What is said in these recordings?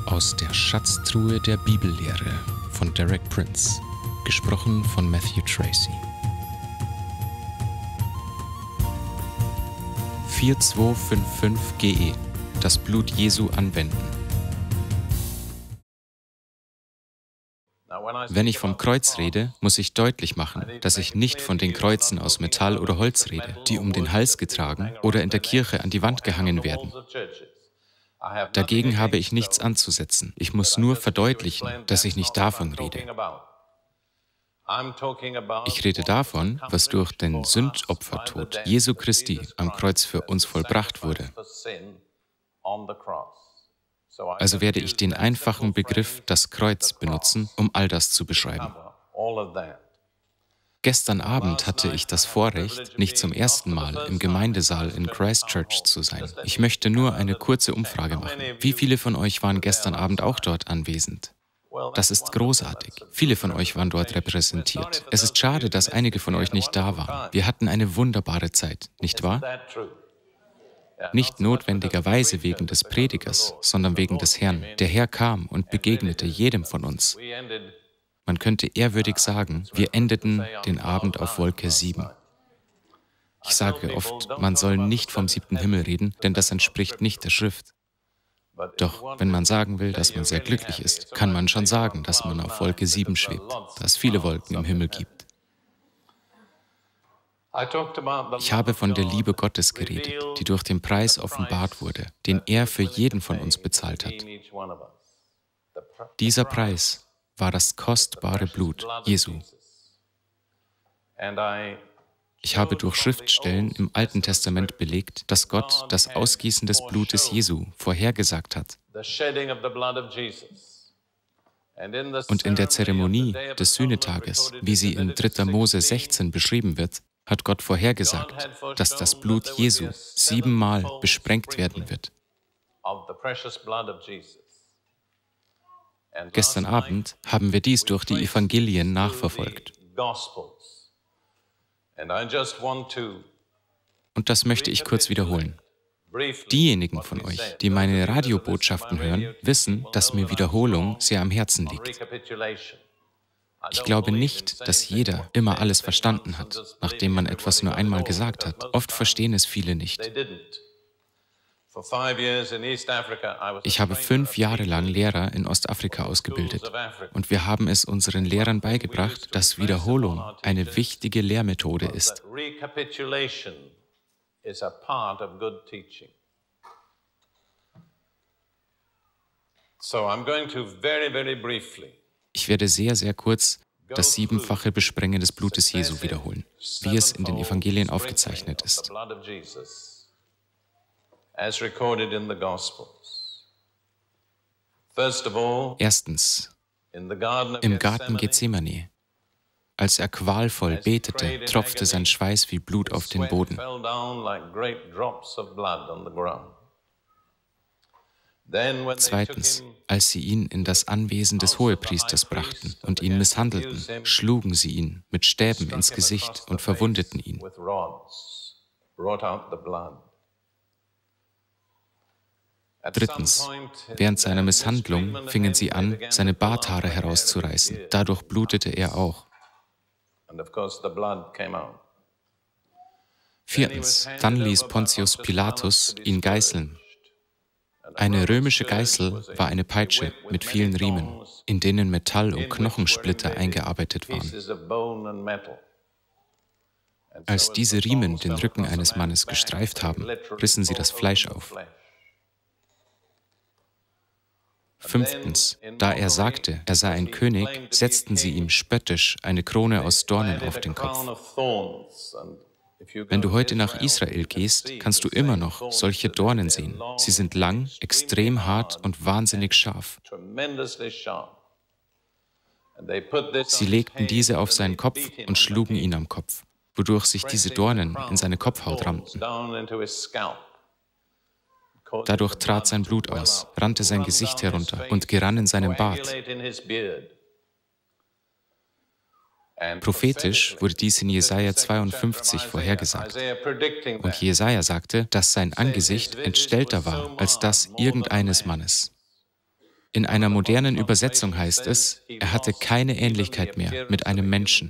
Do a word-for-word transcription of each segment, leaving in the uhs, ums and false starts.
Aus der Schatztruhe der Bibellehre von Derek Prince, gesprochen von Matthew Tracy. vier zwei fünf fünf G E, das Blut Jesu anwenden. Wenn ich vom Kreuz rede, muss ich deutlich machen, dass ich nicht von den Kreuzen aus Metall oder Holz rede, die um den Hals getragen oder in der Kirche an die Wand gehangen werden. Dagegen habe ich nichts anzusetzen. Ich muss nur verdeutlichen, dass ich nicht davon rede. Ich rede davon, was durch den Sündopfertod Jesu Christi am Kreuz für uns vollbracht wurde. Also werde ich den einfachen Begriff das Kreuz benutzen, um all das zu beschreiben. Gestern Abend hatte ich das Vorrecht, nicht zum ersten Mal im Gemeindesaal in Christchurch zu sein. Ich möchte nur eine kurze Umfrage machen. Wie viele von euch waren gestern Abend auch dort anwesend? Das ist großartig. Viele von euch waren dort repräsentiert. Es ist schade, dass einige von euch nicht da waren. Wir hatten eine wunderbare Zeit, nicht wahr? Nicht notwendigerweise wegen des Predigers, sondern wegen des Herrn. Der Herr kam und begegnete jedem von uns. Man könnte ehrwürdig sagen, wir endeten den Abend auf Wolke sieben. Ich sage oft, man soll nicht vom siebten Himmel reden, denn das entspricht nicht der Schrift. Doch wenn man sagen will, dass man sehr glücklich ist, kann man schon sagen, dass man auf Wolke sieben schwebt, da es viele Wolken im Himmel gibt. Ich habe von der Liebe Gottes geredet, die durch den Preis offenbart wurde, den er für jeden von uns bezahlt hat. Dieser Preis war das kostbare Blut Jesu. Ich habe durch Schriftstellen im Alten Testament belegt, dass Gott das Ausgießen des Blutes Jesu vorhergesagt hat. Und in der Zeremonie des Sühnetages, wie sie in dritter Mose sechzehn beschrieben wird, hat Gott vorhergesagt, dass das Blut Jesu siebenmal besprengt werden wird. Gestern Abend haben wir dies durch die Evangelien nachverfolgt. Und das möchte ich kurz wiederholen. Diejenigen von euch, die meine Radiobotschaften hören, wissen, dass mir Wiederholung sehr am Herzen liegt. Ich glaube nicht, dass jeder immer alles verstanden hat, nachdem man etwas nur einmal gesagt hat. Oft verstehen es viele nicht. Ich habe fünf Jahre lang Lehrer in Ostafrika ausgebildet und wir haben es unseren Lehrern beigebracht, dass Wiederholung eine wichtige Lehrmethode ist. Ich werde sehr, sehr kurz das siebenfache Besprengen des Blutes Jesu wiederholen, wie es in den Evangelien aufgezeichnet ist. Erstens, im Garten Gethsemane. Als er qualvoll betete, tropfte sein Schweiß wie Blut auf den Boden. Zweitens, als sie ihn in das Anwesen des Hohepriesters brachten und ihn misshandelten, schlugen sie ihn mit Stäben ins Gesicht und verwundeten ihn. Drittens, während seiner Misshandlung fingen sie an, seine Barthaare herauszureißen. Dadurch blutete er auch. Viertens, dann ließ Pontius Pilatus ihn geißeln. Eine römische Geißel war eine Peitsche mit vielen Riemen, in denen Metall- und Knochensplitter eingearbeitet waren. Als diese Riemen den Rücken eines Mannes gestreift haben, rissen sie das Fleisch auf. Fünftens, da er sagte, er sei ein König, setzten sie ihm spöttisch eine Krone aus Dornen auf den Kopf. Wenn du heute nach Israel gehst, kannst du immer noch solche Dornen sehen. Sie sind lang, extrem hart und wahnsinnig scharf. Sie legten diese auf seinen Kopf und schlugen ihn am Kopf, wodurch sich diese Dornen in seine Kopfhaut rammten. Dadurch trat sein Blut aus, rannte sein Gesicht herunter und gerann in seinen Bart. Prophetisch wurde dies in Jesaja zweiundfünfzig vorhergesagt. Und Jesaja sagte, dass sein Angesicht entstellter war als das irgendeines Mannes. In einer modernen Übersetzung heißt es, er hatte keine Ähnlichkeit mehr mit einem Menschen.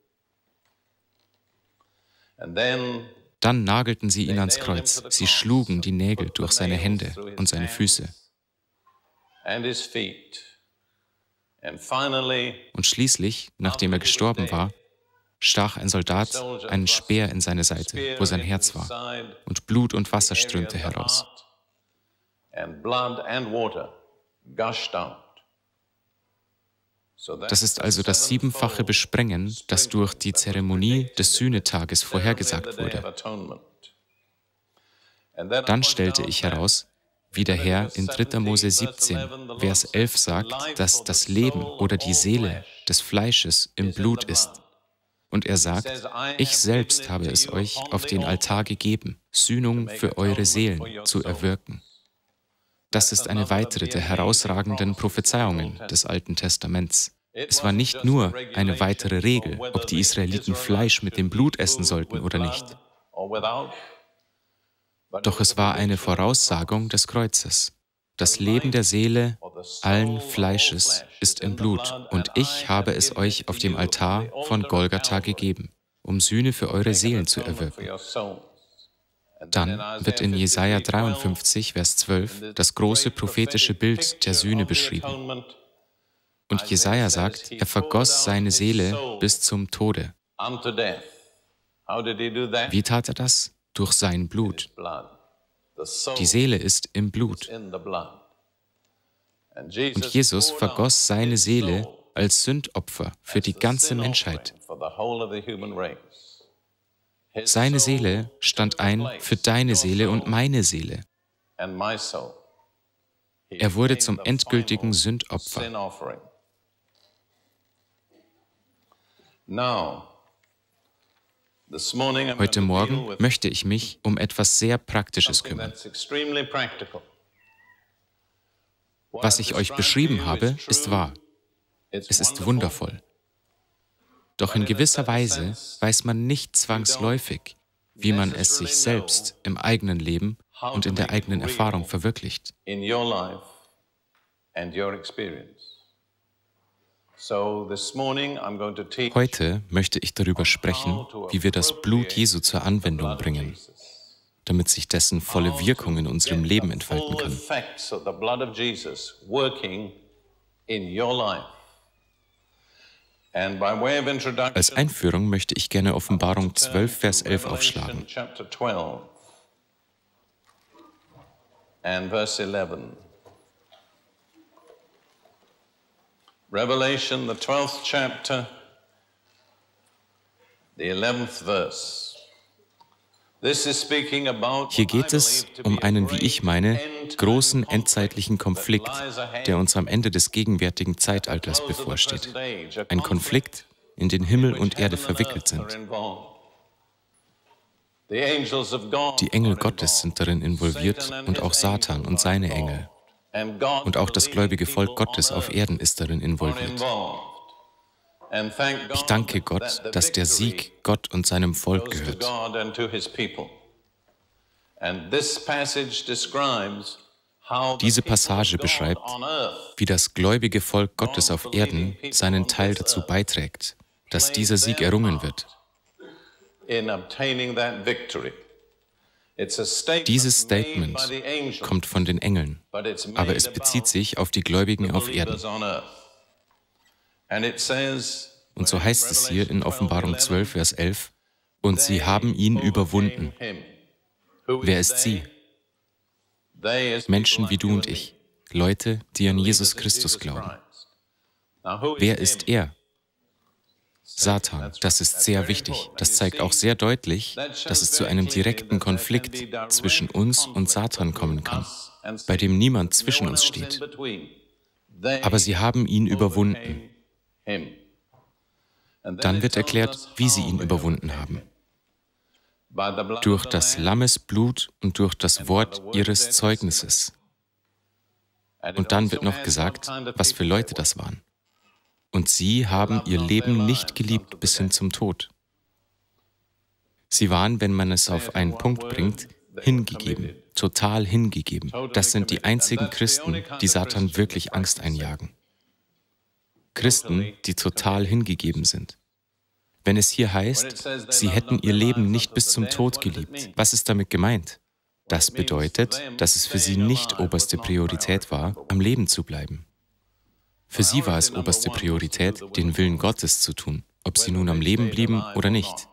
Dann nagelten sie ihn ans Kreuz. Sie schlugen die Nägel durch seine Hände und seine Füße. Und schließlich, nachdem er gestorben war, stach ein Soldat einen Speer in seine Seite, wo sein Herz war, und Blut und Wasser strömte heraus. Das ist also das siebenfache Besprengen, das durch die Zeremonie des Sühnetages vorhergesagt wurde. Dann stellte ich heraus, wie der Herr in dritter Mose siebzehn, Vers elf sagt, dass das Leben oder die Seele des Fleisches im Blut ist. Und er sagt, ich selbst habe es euch auf den Altar gegeben, Sühnung für eure Seelen zu erwirken. Das ist eine weitere der herausragenden Prophezeiungen des Alten Testaments. Es war nicht nur eine weitere Regel, ob die Israeliten Fleisch mit dem Blut essen sollten oder nicht. Doch es war eine Voraussagung des Kreuzes. Das Leben der Seele allen Fleisches ist im Blut, und ich habe es euch auf dem Altar von Golgatha gegeben, um Sühne für eure Seelen zu erwirken. Dann wird in Jesaja dreiundfünfzig, Vers zwölf, das große prophetische Bild der Sühne beschrieben. Und Jesaja sagt, er vergoss seine Seele bis zum Tode. Wie tat er das? Durch sein Blut. Die Seele ist im Blut. Und Jesus vergoss seine Seele als Sündopfer für die ganze Menschheit. Seine Seele stand ein für deine Seele und meine Seele. Er wurde zum endgültigen Sündopfer. Heute Morgen möchte ich mich um etwas sehr Praktisches kümmern. Was ich euch beschrieben habe, ist wahr. Es ist wundervoll. Doch in gewisser Weise weiß man nicht zwangsläufig, wie man es sich selbst im eigenen Leben und in der eigenen Erfahrung verwirklicht. Heute möchte ich darüber sprechen, wie wir das Blut Jesu zur Anwendung bringen, damit sich dessen volle Wirkung in unserem Leben entfalten kann. Als Einführung möchte ich gerne Offenbarung zwölf, Vers elf aufschlagen. Revelation, the twelfth chapter, the eleventh verse. Hier geht es um einen, wie ich meine, großen endzeitlichen Konflikt, der uns am Ende des gegenwärtigen Zeitalters bevorsteht. Ein Konflikt, in den Himmel und Erde verwickelt sind. Die Engel Gottes sind darin involviert und auch Satan und seine Engel. Und auch das gläubige Volk Gottes auf Erden ist darin involviert. Ich danke Gott, dass der Sieg Gott und seinem Volk gehört. Diese Passage beschreibt, wie das gläubige Volk Gottes auf Erden seinen Teil dazu beiträgt, dass dieser Sieg errungen wird. Dieses Statement kommt von den Engeln, aber es bezieht sich auf die Gläubigen auf Erden. Und so heißt es hier in Offenbarung zwölf, Vers elf, und sie haben ihn überwunden. Wer ist sie? Menschen wie du und ich, Leute, die an Jesus Christus glauben. Wer ist er? Satan, das ist sehr wichtig. Das zeigt auch sehr deutlich, dass es zu einem direkten Konflikt zwischen uns und Satan kommen kann, bei dem niemand zwischen uns steht. Aber sie haben ihn überwunden. Dann wird erklärt, wie sie ihn überwunden haben. Durch das Lammesblut und durch das Wort ihres Zeugnisses. Und dann wird noch gesagt, was für Leute das waren. Und sie haben ihr Leben nicht geliebt bis hin zum Tod. Sie waren, wenn man es auf einen Punkt bringt, hingegeben, total hingegeben. Das sind die einzigen Christen, die Satan wirklich Angst einjagen. Christen, die total hingegeben sind. Wenn es hier heißt, sie hätten ihr Leben nicht bis zum Tod geliebt, was ist damit gemeint? Das bedeutet, dass es für sie nicht oberste Priorität war, am Leben zu bleiben. Für sie war es oberste Priorität, den Willen Gottes zu tun, ob sie nun am Leben blieben oder nicht.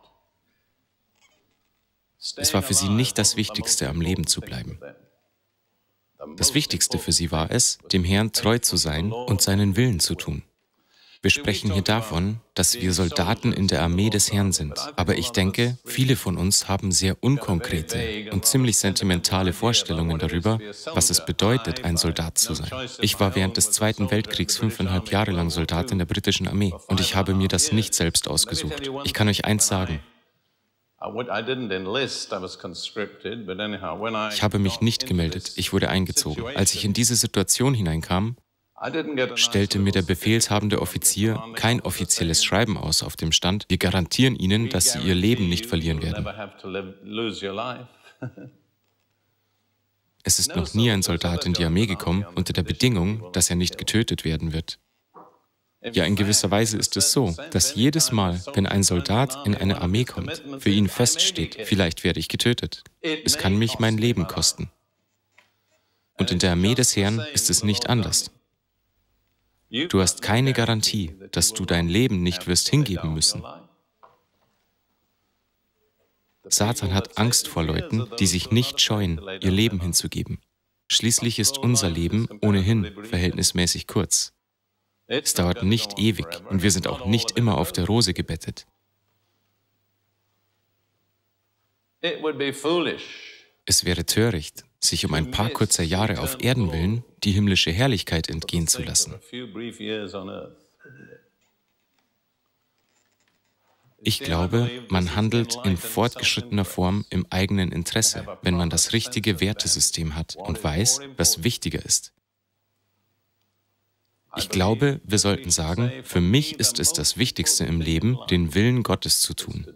Es war für sie nicht das Wichtigste, am Leben zu bleiben. Das Wichtigste für sie war es, dem Herrn treu zu sein und seinen Willen zu tun. Wir sprechen hier davon, dass wir Soldaten in der Armee des Herrn sind. Aber ich denke, viele von uns haben sehr unkonkrete und ziemlich sentimentale Vorstellungen darüber, was es bedeutet, ein Soldat zu sein. Ich war während des Zweiten Weltkriegs fünfeinhalb Jahre lang Soldat in der britischen Armee und ich habe mir das nicht selbst ausgesucht. Ich kann euch eins sagen. Ich habe mich nicht gemeldet, ich wurde eingezogen. Als ich in diese Situation hineinkam, stellte mir der befehlshabende Offizier kein offizielles Schreiben aus, auf dem stand, wir garantieren Ihnen, dass Sie Ihr Leben nicht verlieren werden. Es ist noch nie ein Soldat in die Armee gekommen unter der Bedingung, dass er nicht getötet werden wird. Ja, in gewisser Weise ist es so, dass jedes Mal, wenn ein Soldat in eine Armee kommt, für ihn feststeht, vielleicht werde ich getötet. Es kann mich mein Leben kosten. Und in der Armee des Herrn ist es nicht anders. Du hast keine Garantie, dass du dein Leben nicht wirst hingeben müssen. Satan hat Angst vor Leuten, die sich nicht scheuen, ihr Leben hinzugeben. Schließlich ist unser Leben ohnehin verhältnismäßig kurz. Es dauert nicht ewig und wir sind auch nicht immer auf der Rose gebettet. Es wäre töricht, sich um ein paar kurzer Jahre auf Erden willen die himmlische Herrlichkeit entgehen zu lassen. Ich glaube, man handelt in fortgeschrittener Form im eigenen Interesse, wenn man das richtige Wertesystem hat und weiß, was wichtiger ist. Ich glaube, wir sollten sagen, für mich ist es das Wichtigste im Leben, den Willen Gottes zu tun.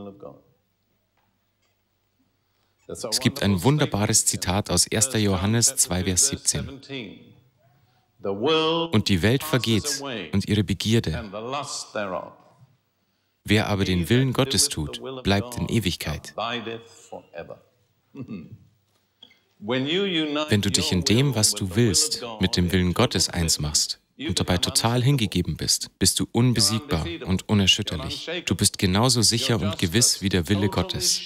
Es gibt ein wunderbares Zitat aus erster Johannes zwei, Vers siebzehn. Und die Welt vergeht und ihre Begierde. Wer aber den Willen Gottes tut, bleibt in Ewigkeit. Wenn du dich in dem, was du willst, mit dem Willen Gottes eins machst und dabei total hingegeben bist, bist du unbesiegbar und unerschütterlich. Du bist genauso sicher und gewiss wie der Wille Gottes.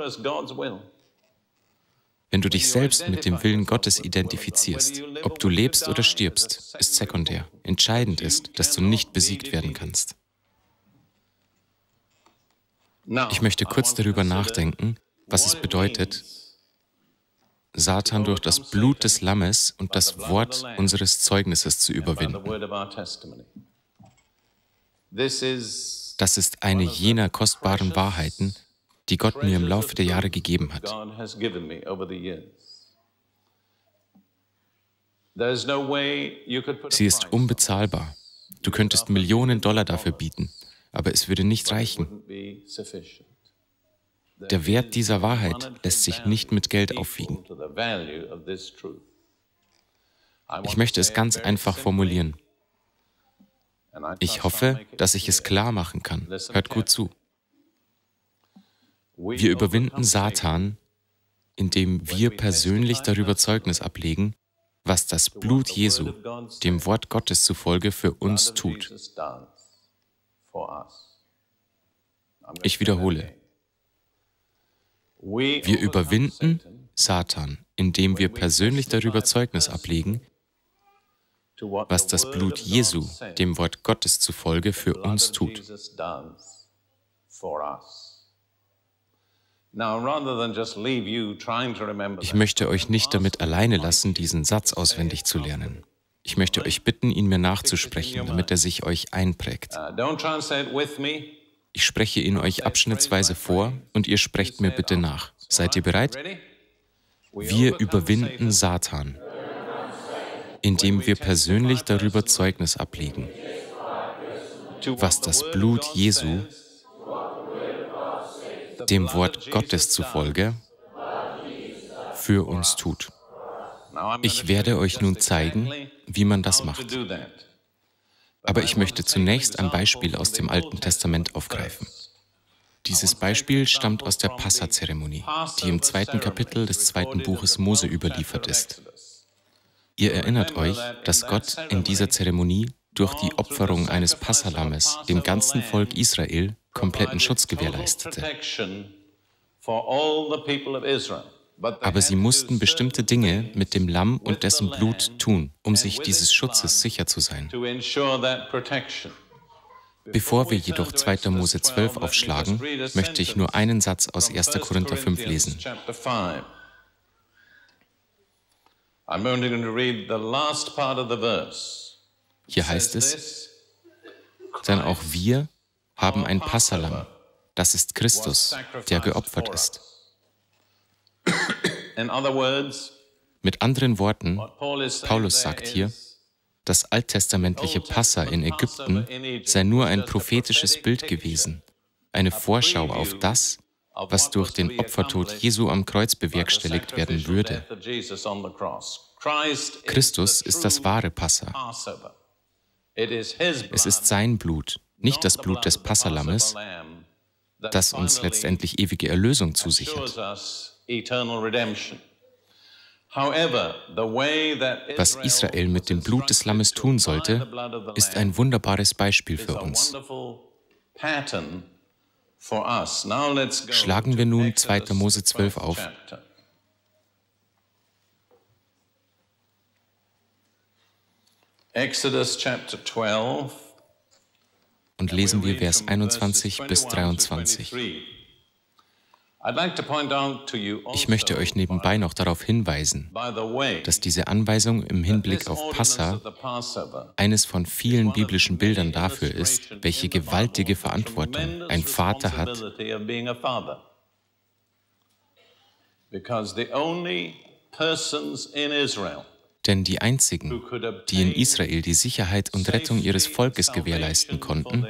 Wenn du dich selbst mit dem Willen Gottes identifizierst, ob du lebst oder stirbst, ist sekundär. Entscheidend ist, dass du nicht besiegt werden kannst. Ich möchte kurz darüber nachdenken, was es bedeutet, Satan durch das Blut des Lammes und das Wort unseres Zeugnisses zu überwinden. Das ist eine jener kostbaren Wahrheiten, die Gott mir im Laufe der Jahre gegeben hat. Sie ist unbezahlbar. Du könntest Millionen Dollar dafür bieten, aber es würde nicht reichen. Der Wert dieser Wahrheit lässt sich nicht mit Geld aufwiegen. Ich möchte es ganz einfach formulieren. Ich hoffe, dass ich es klar machen kann. Hört gut zu. Wir überwinden Satan, indem wir persönlich darüber Zeugnis ablegen, was das Blut Jesu, dem Wort Gottes zufolge, für uns tut. Ich wiederhole. Wir überwinden Satan, indem wir persönlich darüber Zeugnis ablegen, was das Blut Jesu, dem Wort Gottes zufolge, für uns tut. Ich möchte euch nicht damit alleine lassen, diesen Satz auswendig zu lernen. Ich möchte euch bitten, ihn mir nachzusprechen, damit er sich euch einprägt. Ich spreche ihn euch abschnittsweise vor und ihr sprecht mir bitte nach. Seid ihr bereit? Wir überwinden Satan, indem wir persönlich darüber Zeugnis ablegen, was das Blut Jesu, dem Wort Gottes zufolge, für uns tut. Ich werde euch nun zeigen, wie man das macht. Aber ich möchte zunächst ein Beispiel aus dem Alten Testament aufgreifen. Dieses Beispiel stammt aus der Passa-Zeremonie, die im zweiten Kapitel des zweiten Buches Mose überliefert ist. Ihr erinnert euch, dass Gott in dieser Zeremonie durch die Opferung eines Passalammes dem ganzen Volk Israel kompletten Schutz gewährleistete. Aber sie mussten bestimmte Dinge mit dem Lamm und dessen Blut tun, um sich dieses Schutzes sicher zu sein. Bevor wir jedoch zweiter Mose zwölf aufschlagen, möchte ich nur einen Satz aus erster Korinther fünf lesen. Hier heißt es, denn auch wir haben ein Passalam, das ist Christus, der geopfert ist. Mit anderen Worten, Paulus sagt hier, das alttestamentliche Passa in Ägypten sei nur ein prophetisches Bild gewesen, eine Vorschau auf das, was durch den Opfertod Jesu am Kreuz bewerkstelligt werden würde. Christus ist das wahre Passa. Es ist sein Blut, nicht das Blut des Passalammes, das uns letztendlich ewige Erlösung zusichert. Was Israel mit dem Blut des Lammes tun sollte, ist ein wunderbares Beispiel für uns. Schlagen wir nun zweiter Mose zwölf auf. Und lesen wir Vers einundzwanzig bis dreiundzwanzig. Ich möchte euch nebenbei noch darauf hinweisen, dass diese Anweisung im Hinblick auf Passa eines von vielen biblischen Bildern dafür ist, welche gewaltige Verantwortung ein Vater hat. Denn die einzigen, die in Israel die Sicherheit und Rettung ihres Volkes gewährleisten konnten,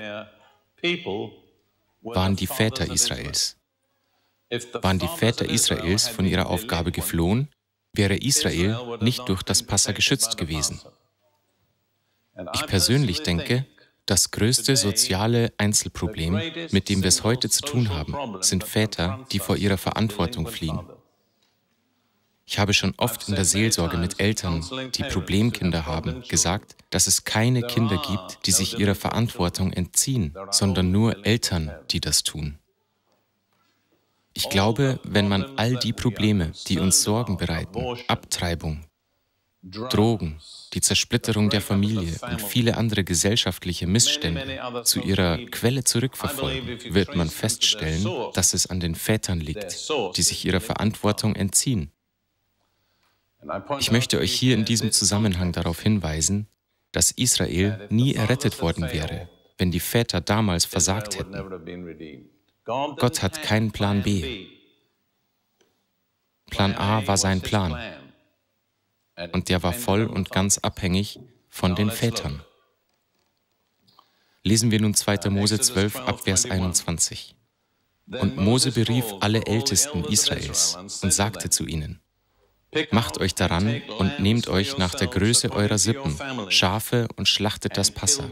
waren die Väter Israels. Waren die Väter Israels von ihrer Aufgabe geflohen, wäre Israel nicht durch das Passa geschützt gewesen. Ich persönlich denke, das größte soziale Einzelproblem, mit dem wir es heute zu tun haben, sind Väter, die vor ihrer Verantwortung fliehen. Ich habe schon oft in der Seelsorge mit Eltern, die Problemkinder haben, gesagt, dass es keine Kinder gibt, die sich ihrer Verantwortung entziehen, sondern nur Eltern, die das tun. Ich glaube, wenn man all die Probleme, die uns Sorgen bereiten, Abtreibung, Drogen, die Zersplitterung der Familie und viele andere gesellschaftliche Missstände zu ihrer Quelle zurückverfolgen, wird man feststellen, dass es an den Vätern liegt, die sich ihrer Verantwortung entziehen. Ich möchte euch hier in diesem Zusammenhang darauf hinweisen, dass Israel nie errettet worden wäre, wenn die Väter damals versagt hätten. Gott hat keinen Plan B. Plan A war sein Plan. Und der war voll und ganz abhängig von den Vätern. Lesen wir nun zweiter Mose zwölf ab Vers einundzwanzig. Und Mose berief alle Ältesten Israels und sagte zu ihnen: Macht euch daran und nehmt euch nach der Größe eurer Sippen Schafe und schlachtet das Passa.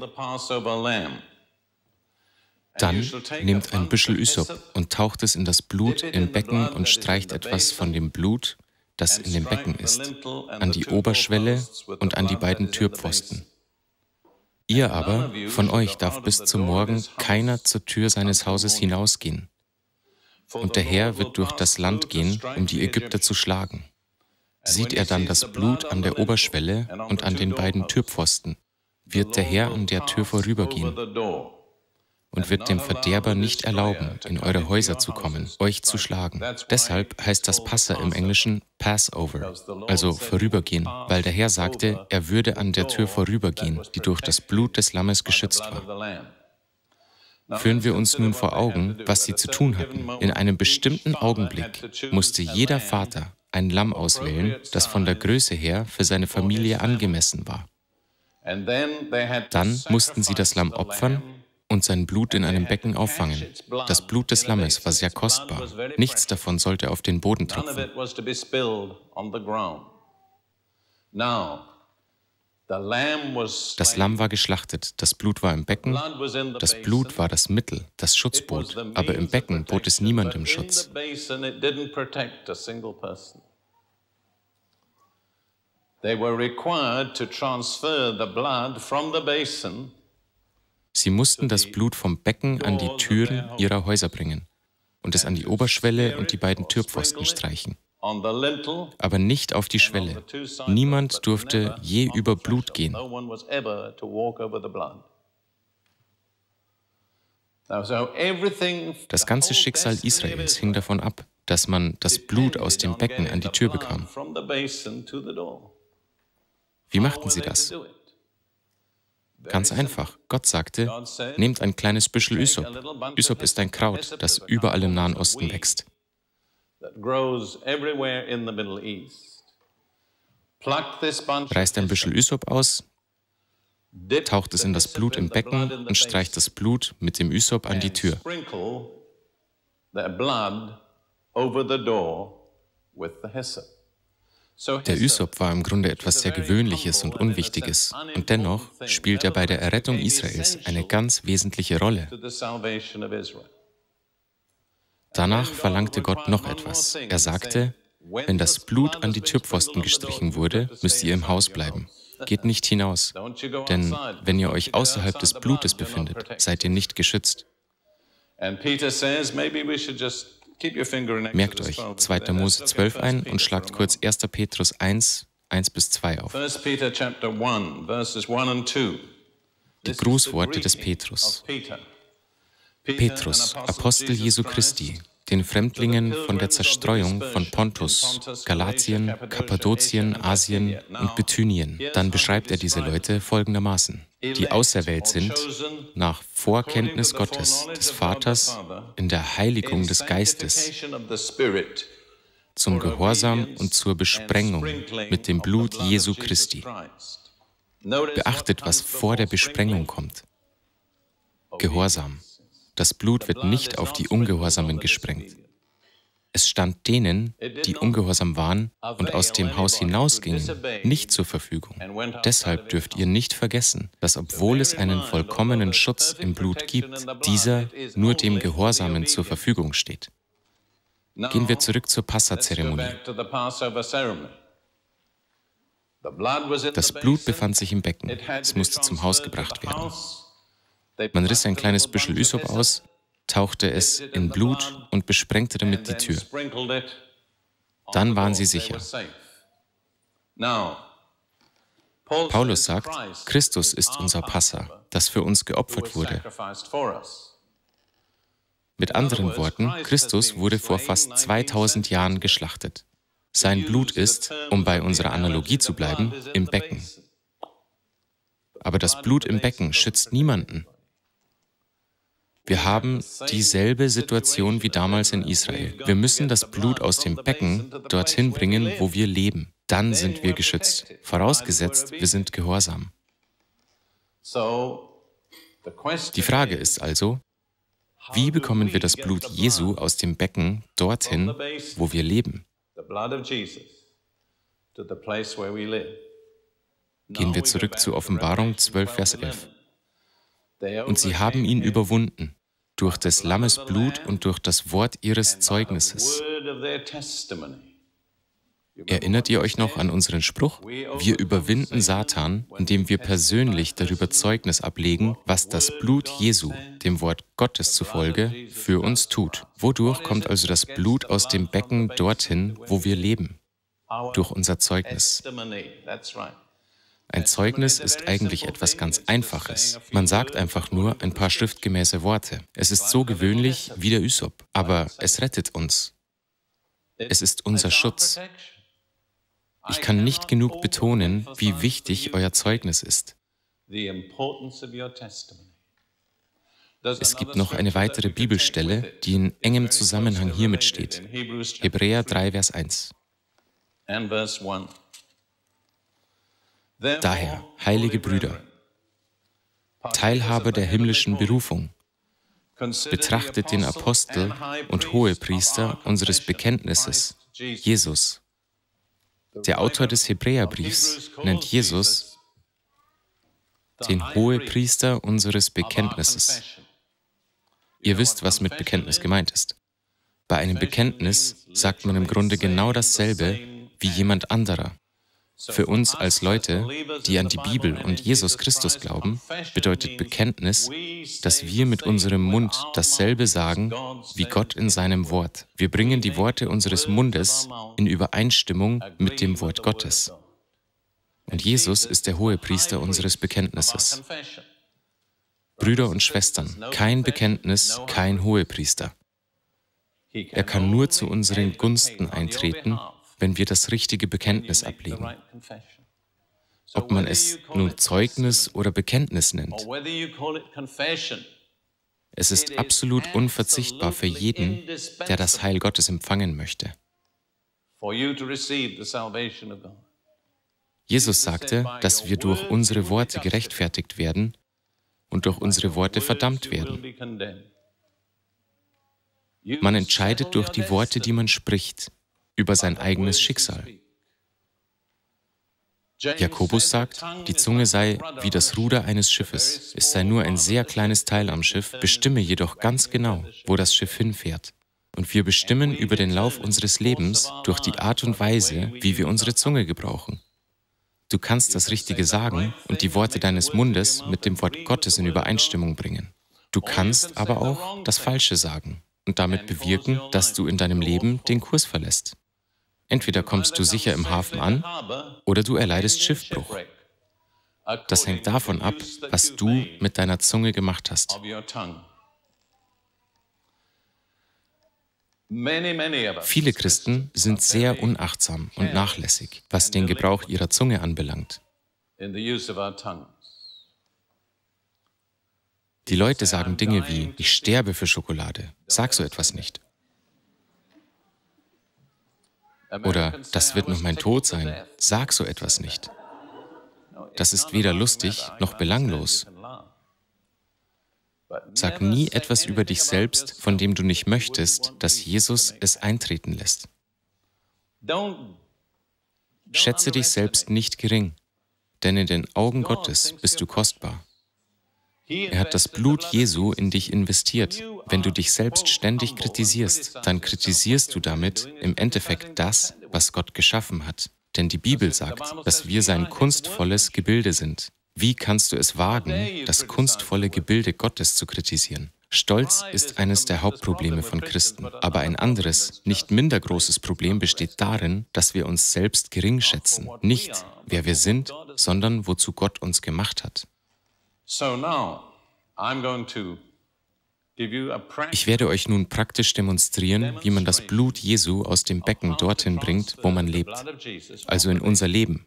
Dann nehmt ein Büschel Ysop und taucht es in das Blut im Becken und streicht etwas von dem Blut, das in dem Becken ist, an die Oberschwelle und an die beiden Türpfosten. Ihr aber, von euch darf bis zum Morgen keiner zur Tür seines Hauses hinausgehen. Und der Herr wird durch das Land gehen, um die Ägypter zu schlagen. Sieht er dann das Blut an der Oberschwelle und an den beiden Türpfosten, wird der Herr an der Tür vorübergehen und wird dem Verderber nicht erlauben, in eure Häuser zu kommen, euch zu schlagen. Deshalb heißt das Passa im Englischen Passover, also vorübergehen, weil der Herr sagte, er würde an der Tür vorübergehen, die durch das Blut des Lammes geschützt war. Führen wir uns nun vor Augen, was sie zu tun hatten. In einem bestimmten Augenblick musste jeder Vater ein Lamm auswählen, das von der Größe her für seine Familie angemessen war. Dann mussten sie das Lamm opfern und sein Blut in einem Becken auffangen. Das Blut des Lammes war sehr kostbar. Nichts davon sollte auf den Boden tropfen. Das Lamm war geschlachtet, das Blut war im Becken, das Blut war das Mittel, das Schutz bot, aber im Becken bot es niemandem Schutz. Sie mussten das Blut vom Becken an die Türen ihrer Häuser bringen und es an die Oberschwelle und die beiden Türpfosten streichen, aber nicht auf die Schwelle. Niemand durfte je über Blut gehen. Das ganze Schicksal Israels hing davon ab, dass man das Blut aus dem Becken an die Tür bekam. Wie machten sie das? Ganz einfach. Gott sagte, nehmt ein kleines Büschel Ysop. Ysop ist ein Kraut, das überall im Nahen Osten wächst. Reißt ein Büschel Ysop aus, taucht es in das Blut im Becken und streicht das Blut mit dem Ysop an die Tür. Der Ysop war im Grunde etwas sehr Gewöhnliches und Unwichtiges, und dennoch spielt er bei der Errettung Israels eine ganz wesentliche Rolle. Danach verlangte Gott noch etwas. Er sagte, wenn das Blut an die Türpfosten gestrichen wurde, müsst ihr im Haus bleiben. Geht nicht hinaus, denn wenn ihr euch außerhalb des Blutes befindet, seid ihr nicht geschützt. Merkt euch zweiter Mose zwölf ein und schlagt kurz erster Petrus eins, eins bis zwei auf. Die Grußworte des Petrus. Petrus, Apostel Jesu Christi, den Fremdlingen von der Zerstreuung von Pontus, Galatien, Kappadokien, Asien und Bithynien. Dann beschreibt er diese Leute folgendermaßen: die auserwählt sind, nach Vorkenntnis Gottes, des Vaters, in der Heiligung des Geistes, zum Gehorsam und zur Besprengung mit dem Blut Jesu Christi. Beachtet, was vor der Besprengung kommt. Gehorsam. Das Blut wird nicht auf die Ungehorsamen gesprengt. Es stand denen, die ungehorsam waren und aus dem Haus hinausgingen, nicht zur Verfügung. Deshalb dürft ihr nicht vergessen, dass obwohl es einen vollkommenen Schutz im Blut gibt, dieser nur dem Gehorsamen zur Verfügung steht. Gehen wir zurück zur Passa-Zeremonie. Das Blut befand sich im Becken. Es musste zum Haus gebracht werden. Man riss ein kleines Büschel Ysop aus, tauchte es in Blut und besprengte damit die Tür. Dann waren sie sicher. Paulus sagt, Christus ist unser Passa, das für uns geopfert wurde. Mit anderen Worten, Christus wurde vor fast zweitausend Jahren geschlachtet. Sein Blut ist, um bei unserer Analogie zu bleiben, im Becken. Aber das Blut im Becken schützt niemanden. Wir haben dieselbe Situation wie damals in Israel. Wir müssen das Blut aus dem Becken dorthin bringen, wo wir leben. Dann sind wir geschützt, vorausgesetzt, wir sind gehorsam. Die Frage ist also, wie bekommen wir das Blut Jesu aus dem Becken dorthin, wo wir leben? Gehen wir zurück zu Offenbarung zwölf, Vers elf. Und sie haben ihn überwunden, durch des Lammes Blut und durch das Wort ihres Zeugnisses. Erinnert ihr euch noch an unseren Spruch? Wir überwinden Satan, indem wir persönlich darüber Zeugnis ablegen, was das Blut Jesu, dem Wort Gottes zufolge, für uns tut. Wodurch kommt also das Blut aus dem Becken dorthin, wo wir leben? Durch unser Zeugnis. Ein Zeugnis ist eigentlich etwas ganz Einfaches. Man sagt einfach nur ein paar schriftgemäße Worte. Es ist so gewöhnlich wie der Ysop, aber es rettet uns. Es ist unser Schutz. Ich kann nicht genug betonen, wie wichtig euer Zeugnis ist. Es gibt noch eine weitere Bibelstelle, die in engem Zusammenhang hiermit steht. Hebräer drei, Vers eins. Daher, heilige Brüder, Teilhaber der himmlischen Berufung. Betrachtet den Apostel und Hohepriester unseres Bekenntnisses, Jesus. Der Autor des Hebräerbriefs nennt Jesus den Hohepriester unseres Bekenntnisses. Ihr wisst, was mit Bekenntnis gemeint ist. Bei einem Bekenntnis sagt man im Grunde genau dasselbe wie jemand anderer. Für uns als Leute, die an die Bibel und Jesus Christus glauben, bedeutet Bekenntnis, dass wir mit unserem Mund dasselbe sagen wie Gott in seinem Wort. Wir bringen die Worte unseres Mundes in Übereinstimmung mit dem Wort Gottes. Und Jesus ist der Hohepriester unseres Bekenntnisses. Brüder und Schwestern, kein Bekenntnis, kein Hohepriester. Er kann nur zu unseren Gunsten eintreten, wenn wir das richtige Bekenntnis ablegen. Ob man es nun Zeugnis oder Bekenntnis nennt. Es ist absolut unverzichtbar für jeden, der das Heil Gottes empfangen möchte. Jesus sagte, dass wir durch unsere Worte gerechtfertigt werden und durch unsere Worte verdammt werden. Man entscheidet durch die Worte, die man spricht, über sein eigenes Schicksal. Jakobus sagt, die Zunge sei wie das Ruder eines Schiffes. Es sei nur ein sehr kleines Teil am Schiff, bestimme jedoch ganz genau, wo das Schiff hinfährt. Und wir bestimmen über den Lauf unseres Lebens durch die Art und Weise, wie wir unsere Zunge gebrauchen. Du kannst das Richtige sagen und die Worte deines Mundes mit dem Wort Gottes in Übereinstimmung bringen. Du kannst aber auch das Falsche sagen und damit bewirken, dass du in deinem Leben den Kurs verlässt. Entweder kommst du sicher im Hafen an oder du erleidest Schiffbruch. Das hängt davon ab, was du mit deiner Zunge gemacht hast. Viele Christen sind sehr unachtsam und nachlässig, was den Gebrauch ihrer Zunge anbelangt. Die Leute sagen Dinge wie, ich sterbe für Schokolade. Sag so etwas nicht. Oder, das wird noch mein Tod sein. Sag so etwas nicht. Das ist weder lustig noch belanglos. Sag nie etwas über dich selbst, von dem du nicht möchtest, dass Jesus es eintreten lässt. Schätze dich selbst nicht gering, denn in den Augen Gottes bist du kostbar. Er hat das Blut Jesu in dich investiert. Wenn du dich selbst ständig kritisierst, dann kritisierst du damit im Endeffekt das, was Gott geschaffen hat. Denn die Bibel sagt, dass wir sein kunstvolles Gebilde sind. Wie kannst du es wagen, das kunstvolle Gebilde Gottes zu kritisieren? Stolz ist eines der Hauptprobleme von Christen. Aber ein anderes, nicht minder großes Problem besteht darin, dass wir uns selbst gering schätzen. Nicht, wer wir sind, sondern wozu Gott uns gemacht hat. Ich werde euch nun praktisch demonstrieren, wie man das Blut Jesu aus dem Becken dorthin bringt, wo man lebt, also in unser Leben.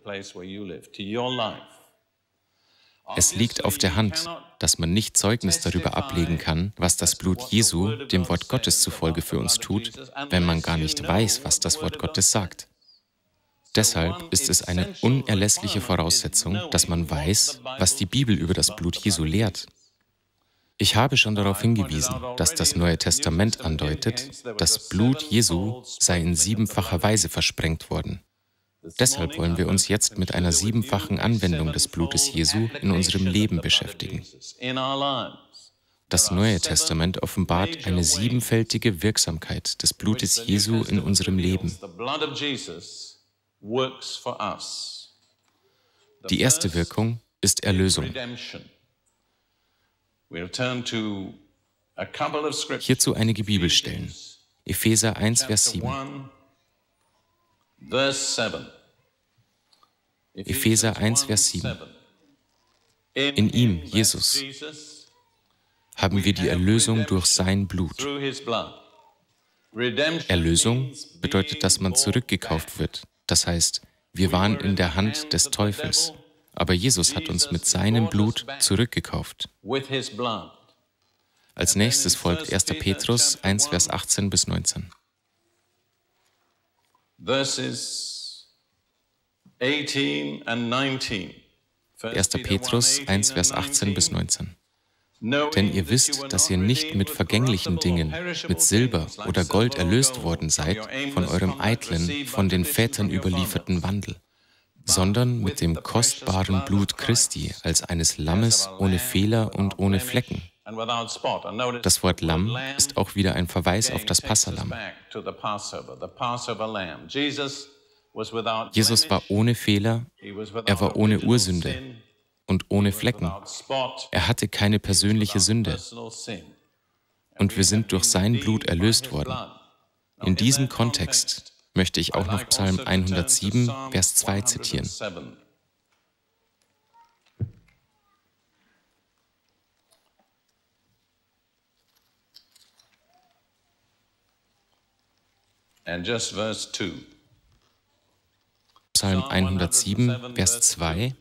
Es liegt auf der Hand, dass man nicht Zeugnis darüber ablegen kann, was das Blut Jesu dem Wort Gottes zufolge für uns tut, wenn man gar nicht weiß, was das Wort Gottes sagt. Deshalb ist es eine unerlässliche Voraussetzung, dass man weiß, was die Bibel über das Blut Jesu lehrt. Ich habe schon darauf hingewiesen, dass das Neue Testament andeutet, das Blut Jesu sei in siebenfacher Weise versprengt worden. Deshalb wollen wir uns jetzt mit einer siebenfachen Anwendung des Blutes Jesu in unserem Leben beschäftigen. Das Neue Testament offenbart eine siebenfältige Wirksamkeit des Blutes Jesu in unserem Leben. Die erste Wirkung ist Erlösung. Hierzu einige Bibelstellen. Epheser eins, Vers sieben. Epheser eins, Vers sieben. In ihm, Jesus, haben wir die Erlösung durch sein Blut. Erlösung bedeutet, dass man zurückgekauft wird. Das heißt, wir waren in der Hand des Teufels, aber Jesus hat uns mit seinem Blut zurückgekauft. Als nächstes folgt erster Petrus eins, Vers achtzehn bis neunzehn. Verses eighteen and nineteen. erster Petrus eins, Vers achtzehn bis neunzehn. Denn ihr wisst, dass ihr nicht mit vergänglichen Dingen, mit Silber oder Gold erlöst worden seid, von eurem eitlen, von den Vätern überlieferten Wandel, sondern mit dem kostbaren Blut Christi als eines Lammes ohne Fehler und ohne Flecken. Das Wort Lamm ist auch wieder ein Verweis auf das Passalamm. Jesus war ohne Fehler, er war ohne Ursünde und ohne Flecken. Er hatte keine persönliche Sünde. Und wir sind durch sein Blut erlöst worden. In diesem Kontext möchte ich auch noch Psalm hundertsieben, Vers zwei zitieren. Psalm hundertsieben, Vers zwei.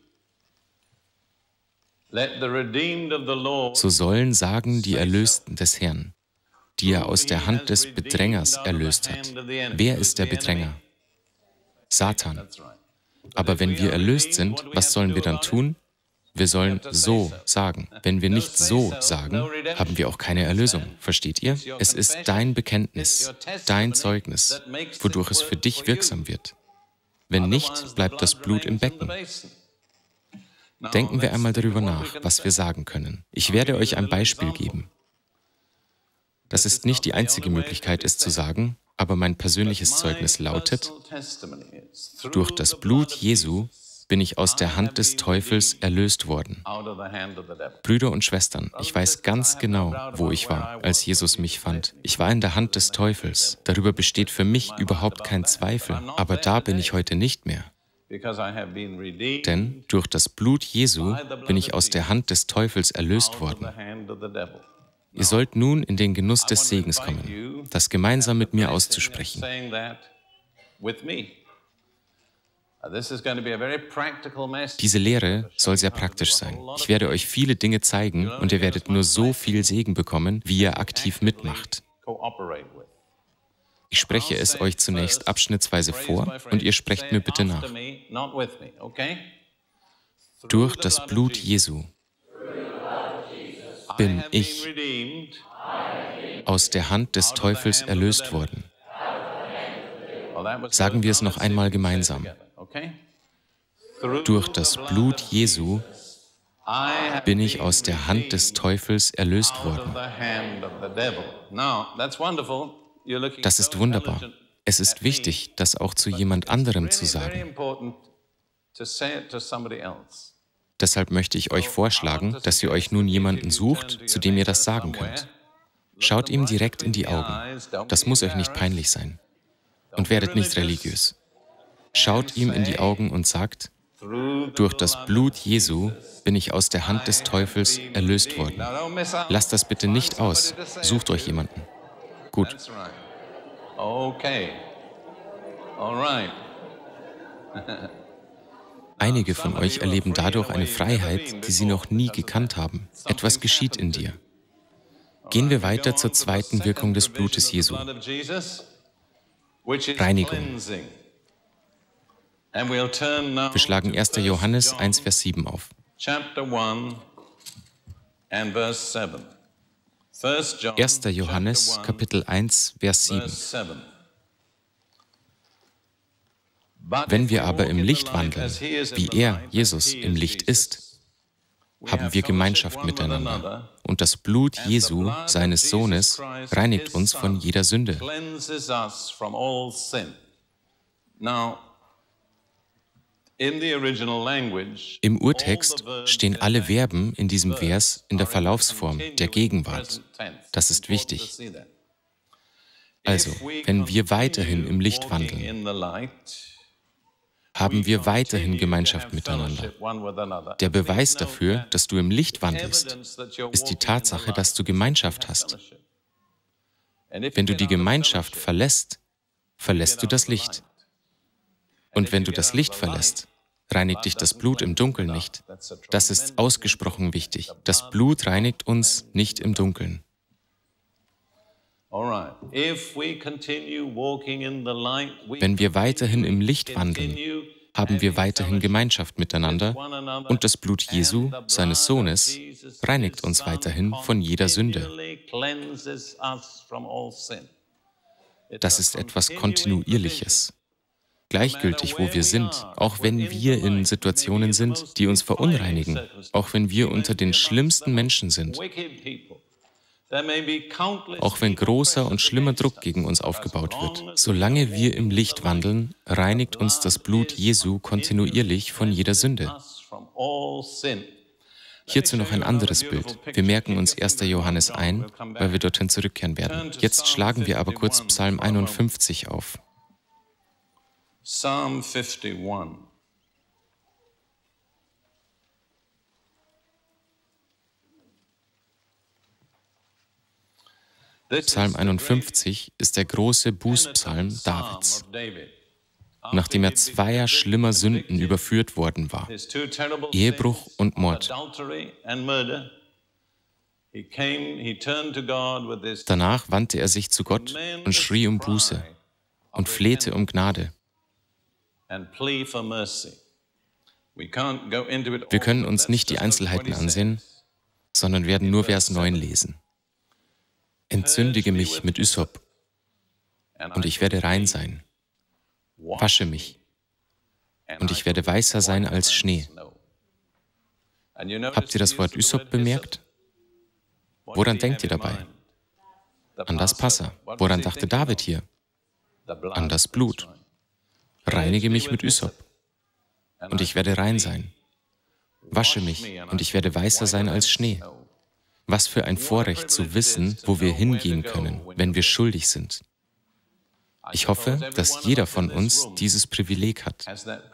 So sollen sagen die Erlösten des Herrn, die er aus der Hand des Bedrängers erlöst hat. Wer ist der Bedränger? Satan. Aber wenn wir erlöst sind, was sollen wir dann tun? Wir sollen so sagen. Wenn wir nicht so sagen, haben wir auch keine Erlösung. Versteht ihr? Es ist dein Bekenntnis, dein Zeugnis, wodurch es für dich wirksam wird. Wenn nicht, bleibt das Blut im Becken. Denken wir einmal darüber nach, was wir sagen können. Ich werde euch ein Beispiel geben. Das ist nicht die einzige Möglichkeit, es zu sagen, aber mein persönliches Zeugnis lautet: Durch das Blut Jesu bin ich aus der Hand des Teufels erlöst worden. Brüder und Schwestern, ich weiß ganz genau, wo ich war, als Jesus mich fand. Ich war in der Hand des Teufels. Darüber besteht für mich überhaupt kein Zweifel. Aber da bin ich heute nicht mehr. Denn durch das Blut Jesu bin ich aus der Hand des Teufels erlöst worden. Ihr sollt nun in den Genuss des Segens kommen, das gemeinsam mit mir auszusprechen. Diese Lehre soll sehr praktisch sein. Ich werde euch viele Dinge zeigen und ihr werdet nur so viel Segen bekommen, wie ihr aktiv mitmacht. Ich spreche es euch zunächst abschnittsweise vor und ihr sprecht mir bitte nach. Durch das Blut Jesu bin ich aus der Hand des Teufels erlöst worden. Sagen wir es noch einmal gemeinsam. Durch das Blut Jesu bin ich aus der Hand des Teufels erlöst worden. Das ist wunderbar. Es ist wichtig, das auch zu jemand anderem zu sagen. Deshalb möchte ich euch vorschlagen, dass ihr euch nun jemanden sucht, zu dem ihr das sagen könnt. Schaut ihm direkt in die Augen. Das muss euch nicht peinlich sein. Und werdet nicht religiös. Schaut ihm in die Augen und sagt: Durch das Blut Jesu bin ich aus der Hand des Teufels erlöst worden. Lasst das bitte nicht aus. Sucht euch jemanden. Gut. Einige von euch erleben dadurch eine Freiheit, die sie noch nie gekannt haben. Etwas geschieht in dir. Gehen wir weiter zur zweiten Wirkung des Blutes Jesu. Reinigung. Wir schlagen erster Johannes eins, Vers sieben auf. erster Johannes, Kapitel eins, Vers sieben. Wenn wir aber im Licht wandeln, wie er, Jesus, im Licht ist, haben wir Gemeinschaft miteinander. Und das Blut Jesu, seines Sohnes, reinigt uns von jeder Sünde. Im Urtext stehen alle Verben in diesem Vers in der Verlaufsform der Gegenwart. Das ist wichtig. Also, wenn wir weiterhin im Licht wandeln, haben wir weiterhin Gemeinschaft miteinander. Der Beweis dafür, dass du im Licht wandelst, ist die Tatsache, dass du Gemeinschaft hast. Wenn du die Gemeinschaft verlässt, verlässt du das Licht. Und wenn du das Licht verlässt, reinigt dich das Blut im Dunkeln nicht. Das ist ausgesprochen wichtig. Das Blut reinigt uns nicht im Dunkeln. Wenn wir weiterhin im Licht wandeln, haben wir weiterhin Gemeinschaft miteinander und das Blut Jesu, seines Sohnes, reinigt uns weiterhin von jeder Sünde. Das ist etwas Kontinuierliches. Gleichgültig, wo wir sind, auch wenn wir in Situationen sind, die uns verunreinigen, auch wenn wir unter den schlimmsten Menschen sind, auch wenn großer und schlimmer Druck gegen uns aufgebaut wird. Solange wir im Licht wandeln, reinigt uns das Blut Jesu kontinuierlich von jeder Sünde. Hierzu noch ein anderes Bild. Wir merken uns erster Johannes ein, weil wir dorthin zurückkehren werden. Jetzt schlagen wir aber kurz Psalm einundfünfzig auf. Psalm fifty-one. Psalm einundfünfzig ist der große Bußpsalm Davids, nachdem er zweier schlimmer Sünden überführt worden war, Ehebruch und Mord. Danach wandte er sich zu Gott und schrie um Buße und flehte um Gnade. Wir können uns nicht die Einzelheiten ansehen, sondern werden nur Vers neun lesen. Entzündige mich mit Hyssop, und ich werde rein sein. Wasche mich, und ich werde weißer sein als Schnee. Habt ihr das Wort Hyssop bemerkt? Woran denkt ihr dabei? An das Passa. Woran dachte David hier? An das Blut. Reinige mich mit Hyssop, und ich werde rein sein. Wasche mich, und ich werde weißer sein als Schnee. Was für ein Vorrecht zu wissen, wo wir hingehen können, wenn wir schuldig sind. Ich hoffe, dass jeder von uns dieses Privileg hat.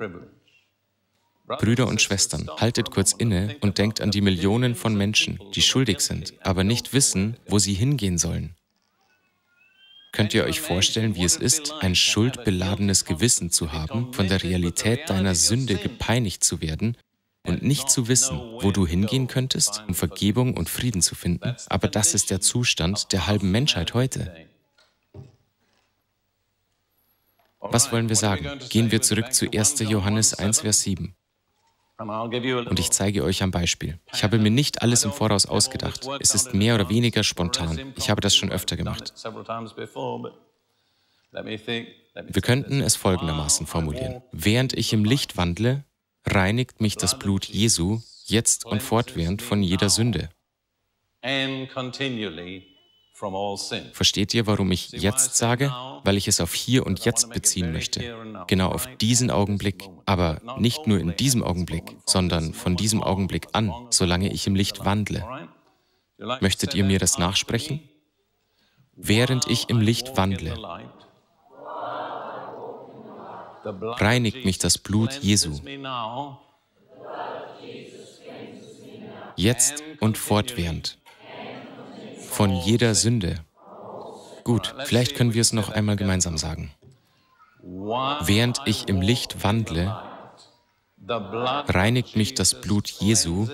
Brüder und Schwestern, haltet kurz inne und denkt an die Millionen von Menschen, die schuldig sind, aber nicht wissen, wo sie hingehen sollen. Könnt ihr euch vorstellen, wie es ist, ein schuldbeladenes Gewissen zu haben, von der Realität deiner Sünde gepeinigt zu werden und nicht zu wissen, wo du hingehen könntest, um Vergebung und Frieden zu finden? Aber das ist der Zustand der halben Menschheit heute. Was wollen wir sagen? Gehen wir zurück zu erster Johannes eins, Vers sieben. Und ich zeige euch ein Beispiel. Ich habe mir nicht alles im Voraus ausgedacht. Es ist mehr oder weniger spontan. Ich habe das schon öfter gemacht. Wir könnten es folgendermaßen formulieren. Während ich im Licht wandle, reinigt mich das Blut Jesu jetzt und fortwährend von jeder Sünde. Versteht ihr, warum ich jetzt sage? Weil ich es auf hier und jetzt beziehen möchte. Genau auf diesen Augenblick. Aber nicht nur in diesem Augenblick, sondern von diesem Augenblick an, solange ich im Licht wandle. Möchtet ihr mir das nachsprechen? Während ich im Licht wandle, reinigt mich das Blut Jesu. Jetzt und fortwährend. Von jeder Sünde. Gut, vielleicht können wir es noch einmal gemeinsam sagen. Während ich im Licht wandle, reinigt mich das Blut Jesu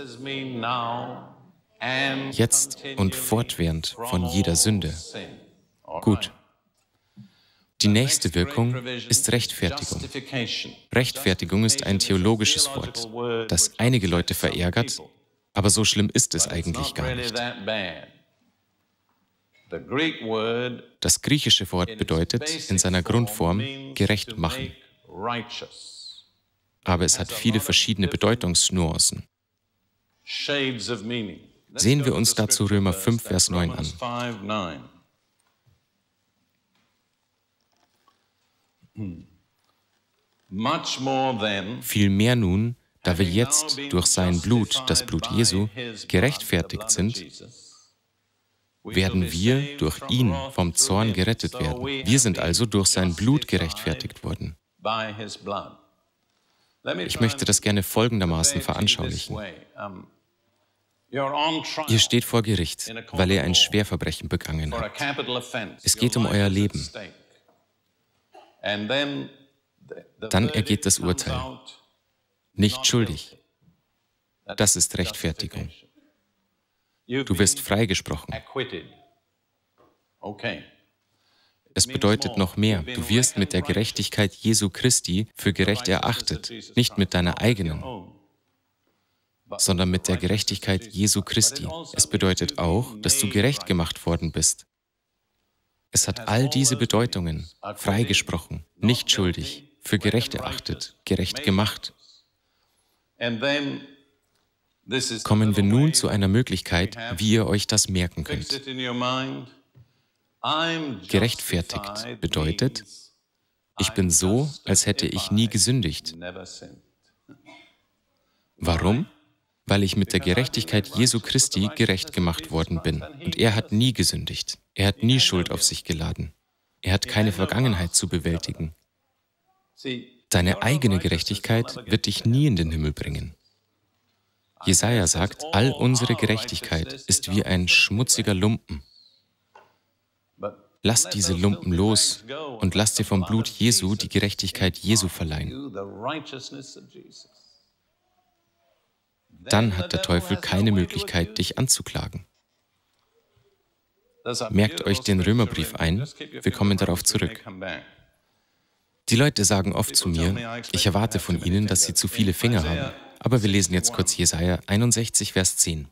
jetzt und fortwährend von jeder Sünde. Gut. Die nächste Wirkung ist Rechtfertigung. Rechtfertigung ist ein theologisches Wort, das einige Leute verärgert, aber so schlimm ist es eigentlich gar nicht. Das griechische Wort bedeutet in seiner Grundform gerecht machen, aber es hat viele verschiedene Bedeutungsnuancen. Sehen wir uns dazu Römer fünf, Vers neun an. Vielmehr nun, da wir jetzt durch sein Blut, das Blut Jesu, gerechtfertigt sind, werden wir durch ihn vom Zorn gerettet werden. Wir sind also durch sein Blut gerechtfertigt worden. Ich möchte das gerne folgendermaßen veranschaulichen. Ihr steht vor Gericht, weil ihr ein Schwerverbrechen begangen habt. Es geht um euer Leben. Dann ergeht das Urteil. Nicht schuldig. Das ist Rechtfertigung. Du wirst freigesprochen. Es bedeutet noch mehr. Du wirst mit der Gerechtigkeit Jesu Christi für gerecht erachtet, nicht mit deiner eigenen, sondern mit der Gerechtigkeit Jesu Christi. Es bedeutet auch, dass du gerecht gemacht worden bist. Es hat all diese Bedeutungen, freigesprochen, nicht schuldig, für gerecht erachtet, gerecht gemacht. Kommen wir nun zu einer Möglichkeit, wie ihr euch das merken könnt. Gerechtfertigt bedeutet, ich bin so, als hätte ich nie gesündigt. Warum? Weil ich mit der Gerechtigkeit Jesu Christi gerecht gemacht worden bin. Und er hat nie gesündigt. Er hat nie Schuld auf sich geladen. Er hat keine Vergangenheit zu bewältigen. Deine eigene Gerechtigkeit wird dich nie in den Himmel bringen. Jesaja sagt, all unsere Gerechtigkeit ist wie ein schmutziger Lumpen. Lass diese Lumpen los und lass dir vom Blut Jesu die Gerechtigkeit Jesu verleihen. Dann hat der Teufel keine Möglichkeit, dich anzuklagen. Merkt euch den Römerbrief ein, wir kommen darauf zurück. Die Leute sagen oft zu mir, ich erwarte von ihnen, dass sie zu viele Finger haben. Aber wir lesen jetzt kurz Jesaja einundsechzig, Vers zehn.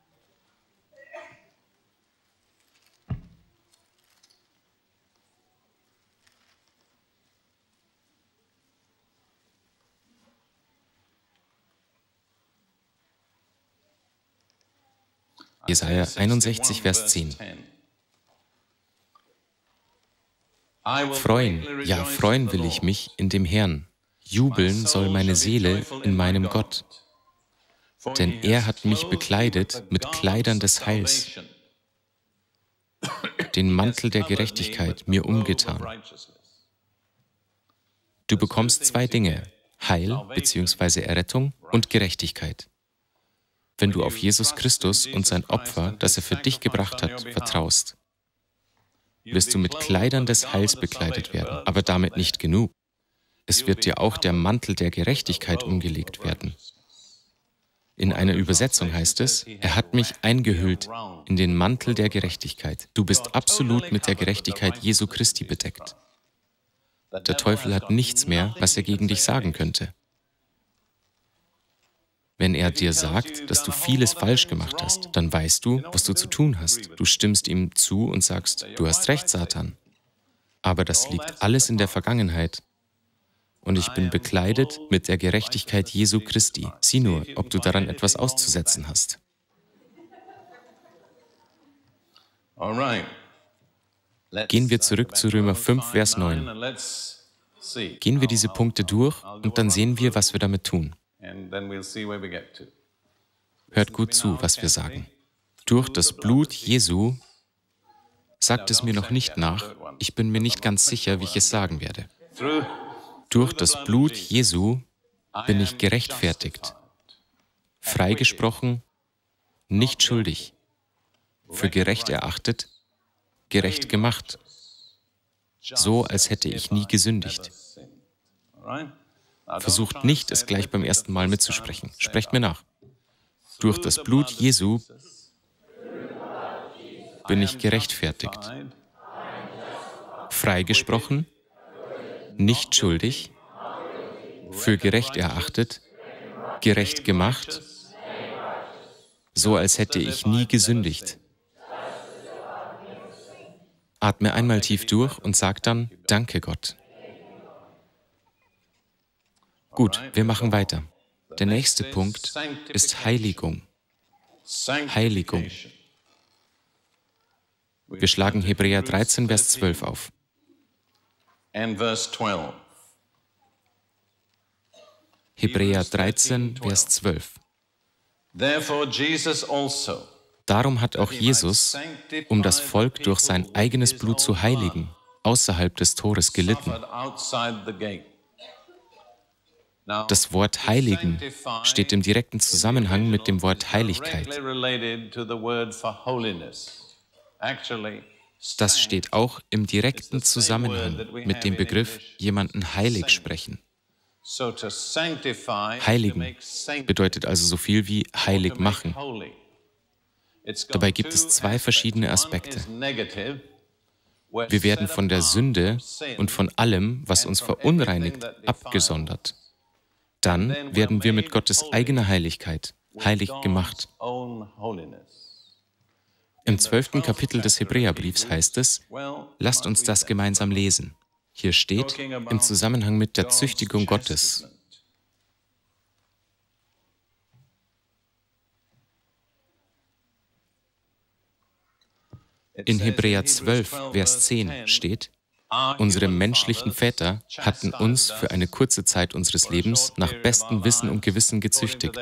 Jesaja einundsechzig, Vers zehn. Freuen, ja, freuen will ich mich in dem Herrn. Jubeln soll meine Seele in meinem Gott. Denn er hat mich bekleidet mit Kleidern des Heils, den Mantel der Gerechtigkeit mir umgetan. Du bekommst zwei Dinge, Heil bzw. Errettung und Gerechtigkeit. Wenn du auf Jesus Christus und sein Opfer, das er für dich gebracht hat, vertraust, wirst du mit Kleidern des Heils bekleidet werden, aber damit nicht genug. Es wird dir auch der Mantel der Gerechtigkeit umgelegt werden. In einer Übersetzung heißt es, er hat mich eingehüllt in den Mantel der Gerechtigkeit. Du bist absolut mit der Gerechtigkeit Jesu Christi bedeckt. Der Teufel hat nichts mehr, was er gegen dich sagen könnte. Wenn er dir sagt, dass du vieles falsch gemacht hast, dann weißt du, was du zu tun hast. Du stimmst ihm zu und sagst, du hast recht, Satan. Aber das liegt alles in der Vergangenheit. Und ich bin bekleidet mit der Gerechtigkeit Jesu Christi. Sieh nur, ob du daran etwas auszusetzen hast. Gehen wir zurück zu Römer fünf, Vers neun. Gehen wir diese Punkte durch und dann sehen wir, was wir damit tun. Hört gut zu, was wir sagen. Durch das Blut Jesu sagt es mir noch nicht nach, ich bin mir nicht ganz sicher, wie ich es sagen werde. Durch das Blut Jesu bin ich gerechtfertigt, freigesprochen, nicht schuldig, für gerecht erachtet, gerecht gemacht, so als hätte ich nie gesündigt. Versucht nicht, es gleich beim ersten Mal mitzusprechen. Sprecht mir nach. Durch das Blut Jesu bin ich gerechtfertigt, freigesprochen, nicht schuldig, für gerecht erachtet, gerecht gemacht, so als hätte ich nie gesündigt. Atme einmal tief durch und sag dann, danke Gott. Gut, wir machen weiter. Der nächste Punkt ist Heiligung. Heiligung. Wir schlagen Hebräer dreizehn, Vers zwölf auf. Hebräer dreizehn, Vers zwölf. Darum hat auch Jesus, um das Volk durch sein eigenes Blut zu heiligen, außerhalb des Tores gelitten. Das Wort Heiligen steht im direkten Zusammenhang mit dem Wort Heiligkeit. Das steht auch im direkten Zusammenhang mit dem Begriff jemanden heilig sprechen. Heiligen bedeutet also so viel wie heilig machen. Dabei gibt es zwei verschiedene Aspekte. Wir werden von der Sünde und von allem, was uns verunreinigt, abgesondert. Dann werden wir mit Gottes eigener Heiligkeit heilig gemacht. Im zwölften Kapitel des Hebräerbriefs heißt es, lasst uns das gemeinsam lesen. Hier steht, im Zusammenhang mit der Züchtigung Gottes. In Hebräer zwölf, Vers zehn steht, unsere menschlichen Väter hatten uns für eine kurze Zeit unseres Lebens nach bestem Wissen und Gewissen gezüchtigt.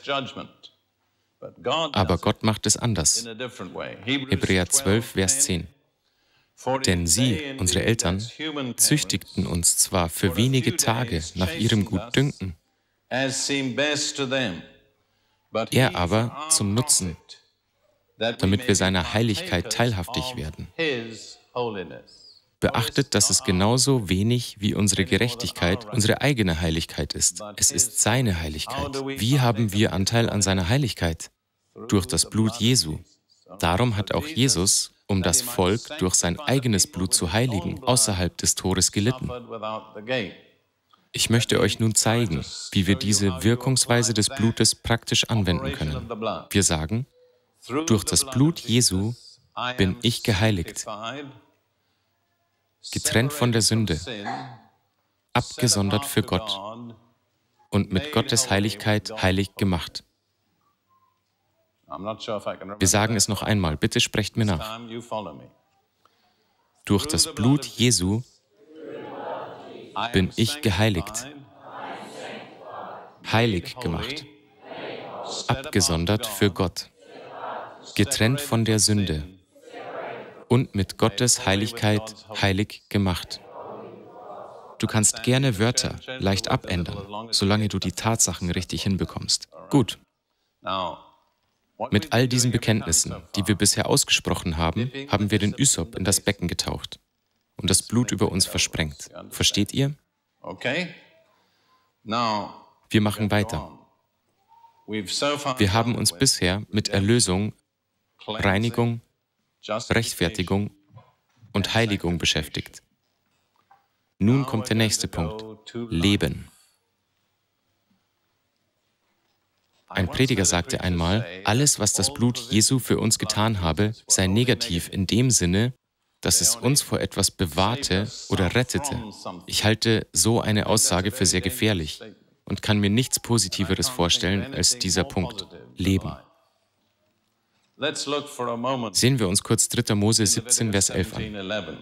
Aber Gott macht es anders. Hebräer zwölf, Vers zehn. Denn sie, unsere Eltern, züchtigten uns zwar für wenige Tage nach ihrem Gutdünken, er aber zum Nutzen, damit wir seiner Heiligkeit teilhaftig werden. Beachtet, dass es genauso wenig wie unsere Gerechtigkeit unsere eigene Heiligkeit ist. Es ist seine Heiligkeit. Wie haben wir Anteil an seiner Heiligkeit? Durch das Blut Jesu. Darum hat auch Jesus, um das Volk durch sein eigenes Blut zu heiligen, außerhalb des Tores gelitten. Ich möchte euch nun zeigen, wie wir diese Wirkungsweise des Blutes praktisch anwenden können. Wir sagen, durch das Blut Jesu bin ich geheiligt, getrennt von der Sünde, abgesondert für Gott und mit Gottes Heiligkeit heilig gemacht. Wir sagen es noch einmal, bitte sprecht mir nach. Durch das Blut Jesu bin ich geheiligt, heilig gemacht, abgesondert für Gott, getrennt von der Sünde und mit Gottes Heiligkeit heilig gemacht. Du kannst gerne Wörter leicht abändern, solange du die Tatsachen richtig hinbekommst. Gut. Mit all diesen Bekenntnissen, die wir bisher ausgesprochen haben, haben wir den Ysop in das Becken getaucht und das Blut über uns versprengt. Versteht ihr? Wir machen weiter. Wir haben uns bisher mit Erlösung, Reinigung, Rechtfertigung und Heiligung beschäftigt. Nun kommt der nächste Punkt. Leben. Ein Prediger sagte einmal, alles, was das Blut Jesu für uns getan habe, sei negativ in dem Sinne, dass es uns vor etwas bewahrte oder rettete. Ich halte so eine Aussage für sehr gefährlich und kann mir nichts Positiveres vorstellen als dieser Punkt, Leben. Sehen wir uns kurz dritter Mose siebzehn, Vers elf an.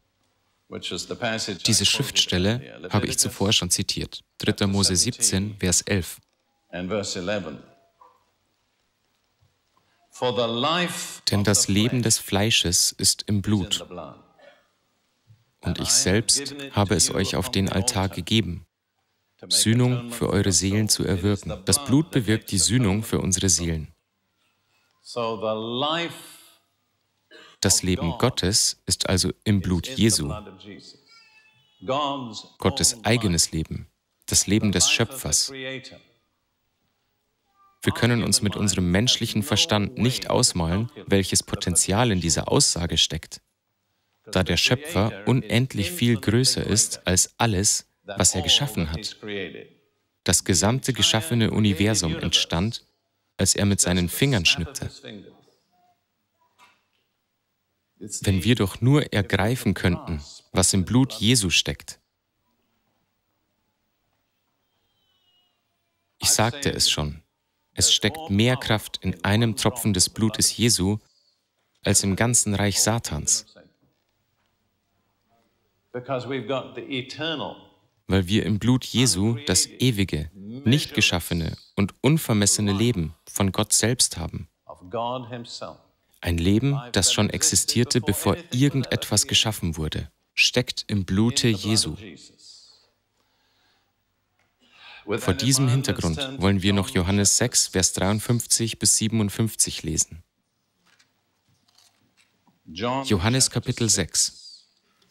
Diese Schriftstelle habe ich zuvor schon zitiert. dritter Mose siebzehn, Vers elf. Denn das Leben des Fleisches ist im Blut. Und ich selbst habe es euch auf den Altar gegeben, Sühnung für eure Seelen zu erwirken. Das Blut bewirkt die Sühnung für unsere Seelen. Das Leben Gottes ist also im Blut Jesu. Gottes eigenes Leben, das Leben des Schöpfers. Wir können uns mit unserem menschlichen Verstand nicht ausmalen, welches Potenzial in dieser Aussage steckt, da der Schöpfer unendlich viel größer ist als alles, was er geschaffen hat. Das gesamte geschaffene Universum entstand, als er mit seinen Fingern schnippte. Wenn wir doch nur ergreifen könnten, was im Blut Jesu steckt. Ich sagte es schon, es steckt mehr Kraft in einem Tropfen des Blutes Jesu als im ganzen Reich Satans. Weil wir im Blut Jesu das ewige, nicht geschaffene und unvermessene Leben von Gott selbst haben. Ein Leben, das schon existierte, bevor irgendetwas geschaffen wurde, steckt im Blute Jesu. Vor diesem Hintergrund wollen wir noch Johannes sechs, Vers dreiundfünfzig bis siebenundfünfzig lesen. Johannes Kapitel sechs.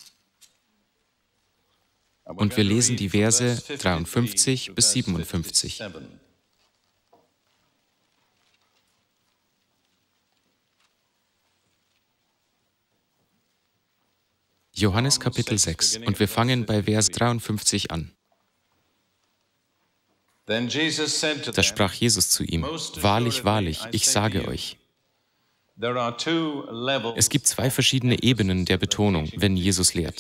Und wir lesen die Verse dreiundfünfzig bis siebenundfünfzig. Johannes Kapitel sechs und wir fangen bei Vers dreiundfünfzig an. Da sprach Jesus zu ihm: Wahrlich, wahrlich, ich sage euch. Es gibt zwei verschiedene Ebenen der Betonung, wenn Jesus lehrt.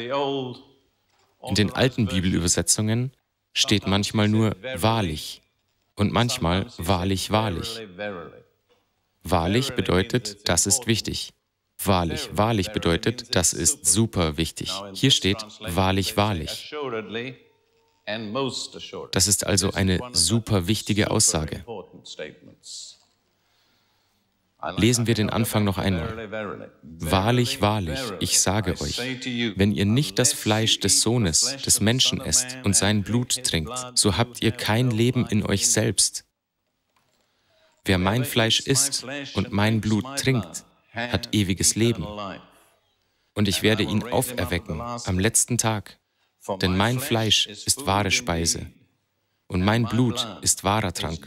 In den alten Bibelübersetzungen steht manchmal nur wahrlich und manchmal wahrlich, wahrlich. Wahrlich bedeutet, das ist wichtig. Wahrlich, wahrlich bedeutet, das ist super wichtig. Hier steht wahrlich, wahrlich. Das ist also eine super wichtige Aussage. Lesen wir den Anfang noch einmal. Wahrlich, wahrlich, ich sage euch, wenn ihr nicht das Fleisch des Sohnes, des Menschen esst und sein Blut trinkt, so habt ihr kein Leben in euch selbst. Wer mein Fleisch isst und mein Blut trinkt, hat ewiges Leben. Und ich werde ihn auferwecken am letzten Tag. Denn mein Fleisch ist wahre Speise und mein Blut ist wahrer Trank.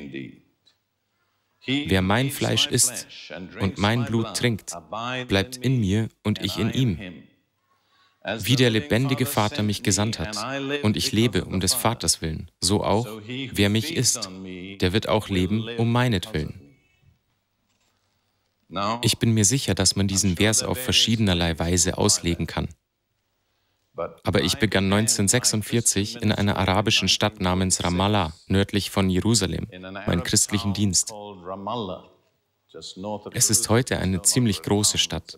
Wer mein Fleisch isst und mein Blut trinkt, bleibt in mir und ich in ihm. Wie der lebendige Vater mich gesandt hat und ich lebe um des Vaters willen, so auch, wer mich isst, der wird auch leben um meinetwillen. Ich bin mir sicher, dass man diesen Vers auf verschiedenerlei Weise auslegen kann. Aber ich begann neunzehnhundertsechsundvierzig in einer arabischen Stadt namens Ramallah, nördlich von Jerusalem, meinen christlichen Dienst. Es ist heute eine ziemlich große Stadt.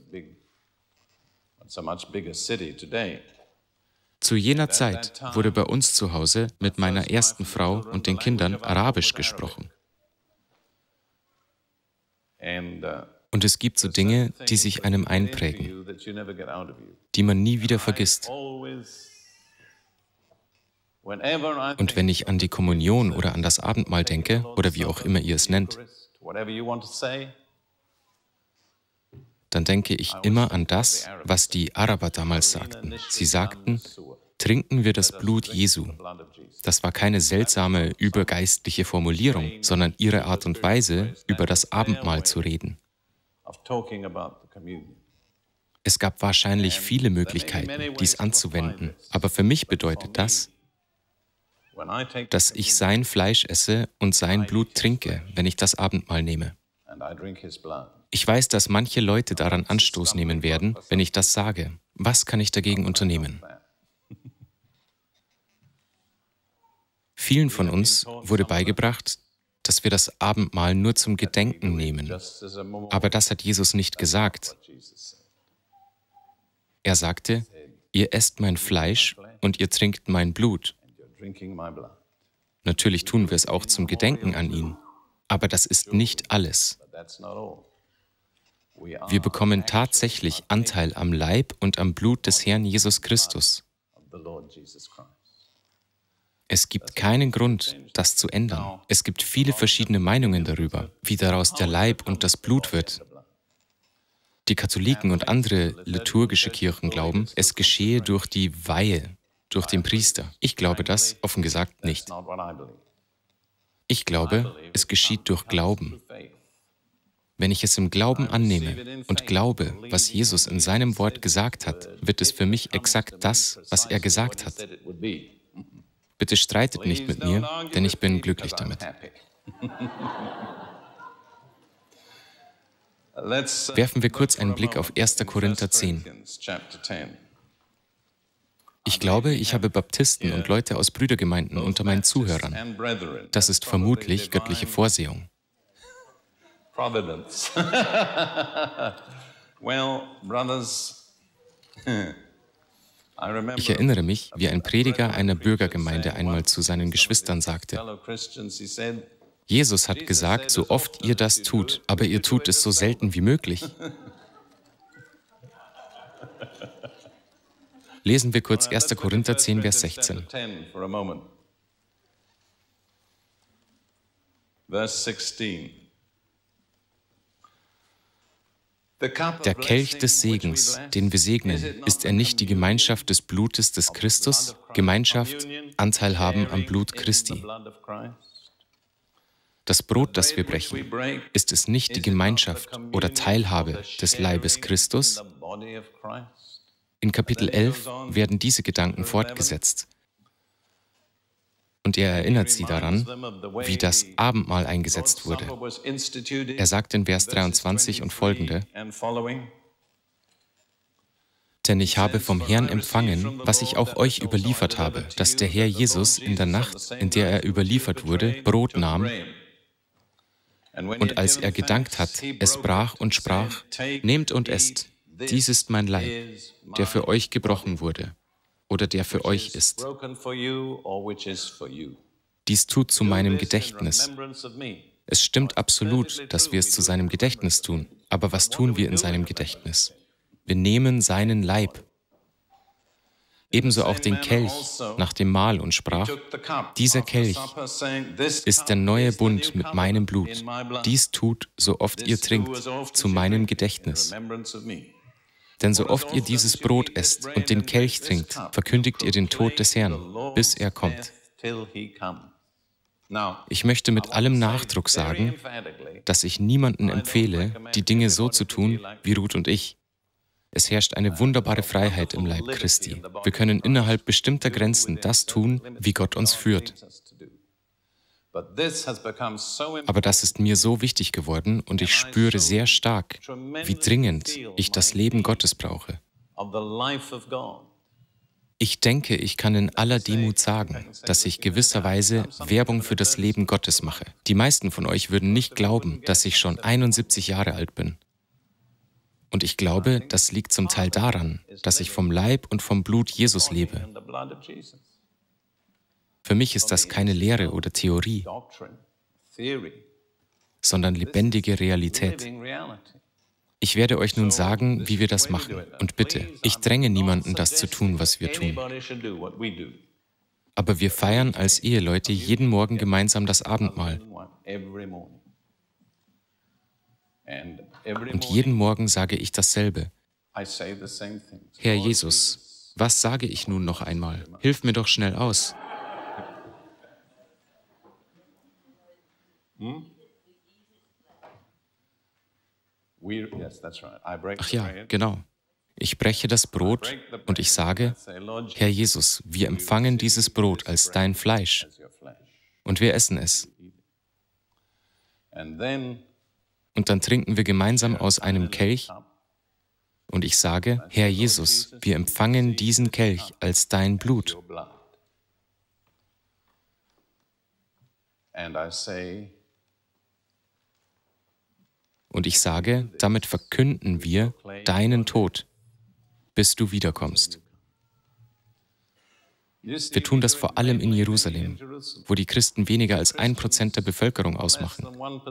Zu jener Zeit wurde bei uns zu Hause mit meiner ersten Frau und den Kindern Arabisch gesprochen. Und es gibt so Dinge, die sich einem einprägen, die man nie wieder vergisst. Und wenn ich an die Kommunion oder an das Abendmahl denke, oder wie auch immer ihr es nennt, dann denke ich immer an das, was die Araber damals sagten. Sie sagten, trinken wir das Blut Jesu. Das war keine seltsame, übergeistliche Formulierung, sondern ihre Art und Weise, über das Abendmahl zu reden. Es gab wahrscheinlich viele Möglichkeiten, dies anzuwenden, aber für mich bedeutet das, dass ich sein Fleisch esse und sein Blut trinke, wenn ich das Abendmahl nehme. Ich weiß, dass manche Leute daran Anstoß nehmen werden, wenn ich das sage. Was kann ich dagegen unternehmen? Vielen von uns wurde beigebracht, dass wir das Abendmahl nur zum Gedenken nehmen. Aber das hat Jesus nicht gesagt. Er sagte, ihr esst mein Fleisch und ihr trinkt mein Blut. Natürlich tun wir es auch zum Gedenken an ihn, aber das ist nicht alles. Wir bekommen tatsächlich Anteil am Leib und am Blut des Herrn Jesus Christus. Es gibt keinen Grund, das zu ändern. Es gibt viele verschiedene Meinungen darüber, wie daraus der Leib und das Blut wird. Die Katholiken und andere liturgische Kirchen glauben, es geschehe durch die Weihe, durch den Priester. Ich glaube das, offen gesagt, nicht. Ich glaube, es geschieht durch Glauben. Wenn ich es im Glauben annehme und glaube, was Jesus in seinem Wort gesagt hat, wird es für mich exakt das, was er gesagt hat. Bitte streitet nicht mit mir, denn ich bin glücklich damit. Werfen wir kurz einen Blick auf erster Korinther zehn. Ich glaube, ich habe Baptisten und Leute aus Brüdergemeinden unter meinen Zuhörern. Das ist vermutlich göttliche Vorsehung. Ich erinnere mich, wie ein Prediger einer Bürgergemeinde einmal zu seinen Geschwistern sagte, Jesus hat gesagt, so oft ihr das tut, aber ihr tut es so selten wie möglich. Lesen wir kurz erster Korinther zehn, Vers sechzehn. Der Kelch des Segens, den wir segnen, ist er nicht die Gemeinschaft des Blutes des Christus? Gemeinschaft, Anteil haben am Blut Christi. Das Brot, das wir brechen, ist es nicht die Gemeinschaft oder Teilhabe des Leibes Christus? In Kapitel elf werden diese Gedanken fortgesetzt. Und er erinnert sie daran, wie das Abendmahl eingesetzt wurde. Er sagt in Vers dreiundzwanzig und folgende: Denn ich habe vom Herrn empfangen, was ich auch euch überliefert habe, dass der Herr Jesus in der Nacht, in der er überliefert wurde, Brot nahm, und als er gedankt hat, es brach und sprach: Nehmt und esst, dies ist mein Leib, der für euch gebrochen wurde oder der für euch ist. Dies tut zu meinem Gedächtnis. Es stimmt absolut, dass wir es zu seinem Gedächtnis tun. Aber was tun wir in seinem Gedächtnis? Wir nehmen seinen Leib. Ebenso auch den Kelch nach dem Mahl und sprach: Dieser Kelch ist der neue Bund mit meinem Blut. Dies tut, so oft ihr trinkt, zu meinem Gedächtnis. Denn so oft ihr dieses Brot esst und den Kelch trinkt, verkündigt ihr den Tod des Herrn, bis er kommt. Ich möchte mit allem Nachdruck sagen, dass ich niemanden empfehle, die Dinge so zu tun wie Ruth und ich. Es herrscht eine wunderbare Freiheit im Leib Christi. Wir können innerhalb bestimmter Grenzen das tun, wie Gott uns führt. Aber das ist mir so wichtig geworden und ich spüre sehr stark, wie dringend ich das Leben Gottes brauche. Ich denke, ich kann in aller Demut sagen, dass ich gewisserweise Werbung für das Leben Gottes mache. Die meisten von euch würden nicht glauben, dass ich schon einundsiebzig Jahre alt bin. Und ich glaube, das liegt zum Teil daran, dass ich vom Leib und vom Blut Jesus lebe. Für mich ist das keine Lehre oder Theorie, sondern lebendige Realität. Ich werde euch nun sagen, wie wir das machen. Und bitte, ich dränge niemanden, das zu tun, was wir tun. Aber wir feiern als Eheleute jeden Morgen gemeinsam das Abendmahl. Und jeden Morgen sage ich dasselbe. Herr Jesus, was sage ich nun noch einmal? Hilf mir doch schnell aus. Ach ja, genau. Ich breche das Brot und ich sage: Herr Jesus, wir empfangen dieses Brot als dein Fleisch und wir essen es. Und dann trinken wir gemeinsam aus einem Kelch und ich sage: Herr Jesus, wir empfangen diesen Kelch als dein Blut. Und ich sage, damit verkünden wir deinen Tod, bis du wiederkommst. Wir tun das vor allem in Jerusalem, wo die Christen weniger als ein Prozent der Bevölkerung ausmachen.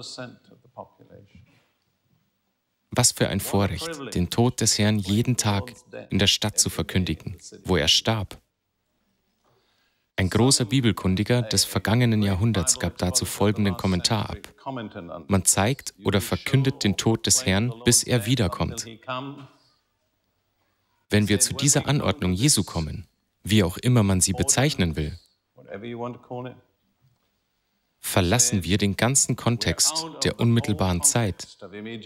Was für ein Vorrecht, den Tod des Herrn jeden Tag in der Stadt zu verkündigen, wo er starb. Ein großer Bibelkundiger des vergangenen Jahrhunderts gab dazu folgenden Kommentar ab. Man zeigt oder verkündet den Tod des Herrn, bis er wiederkommt. Wenn wir zu dieser Anordnung Jesu kommen, wie auch immer man sie bezeichnen will, verlassen wir den ganzen Kontext der unmittelbaren Zeit.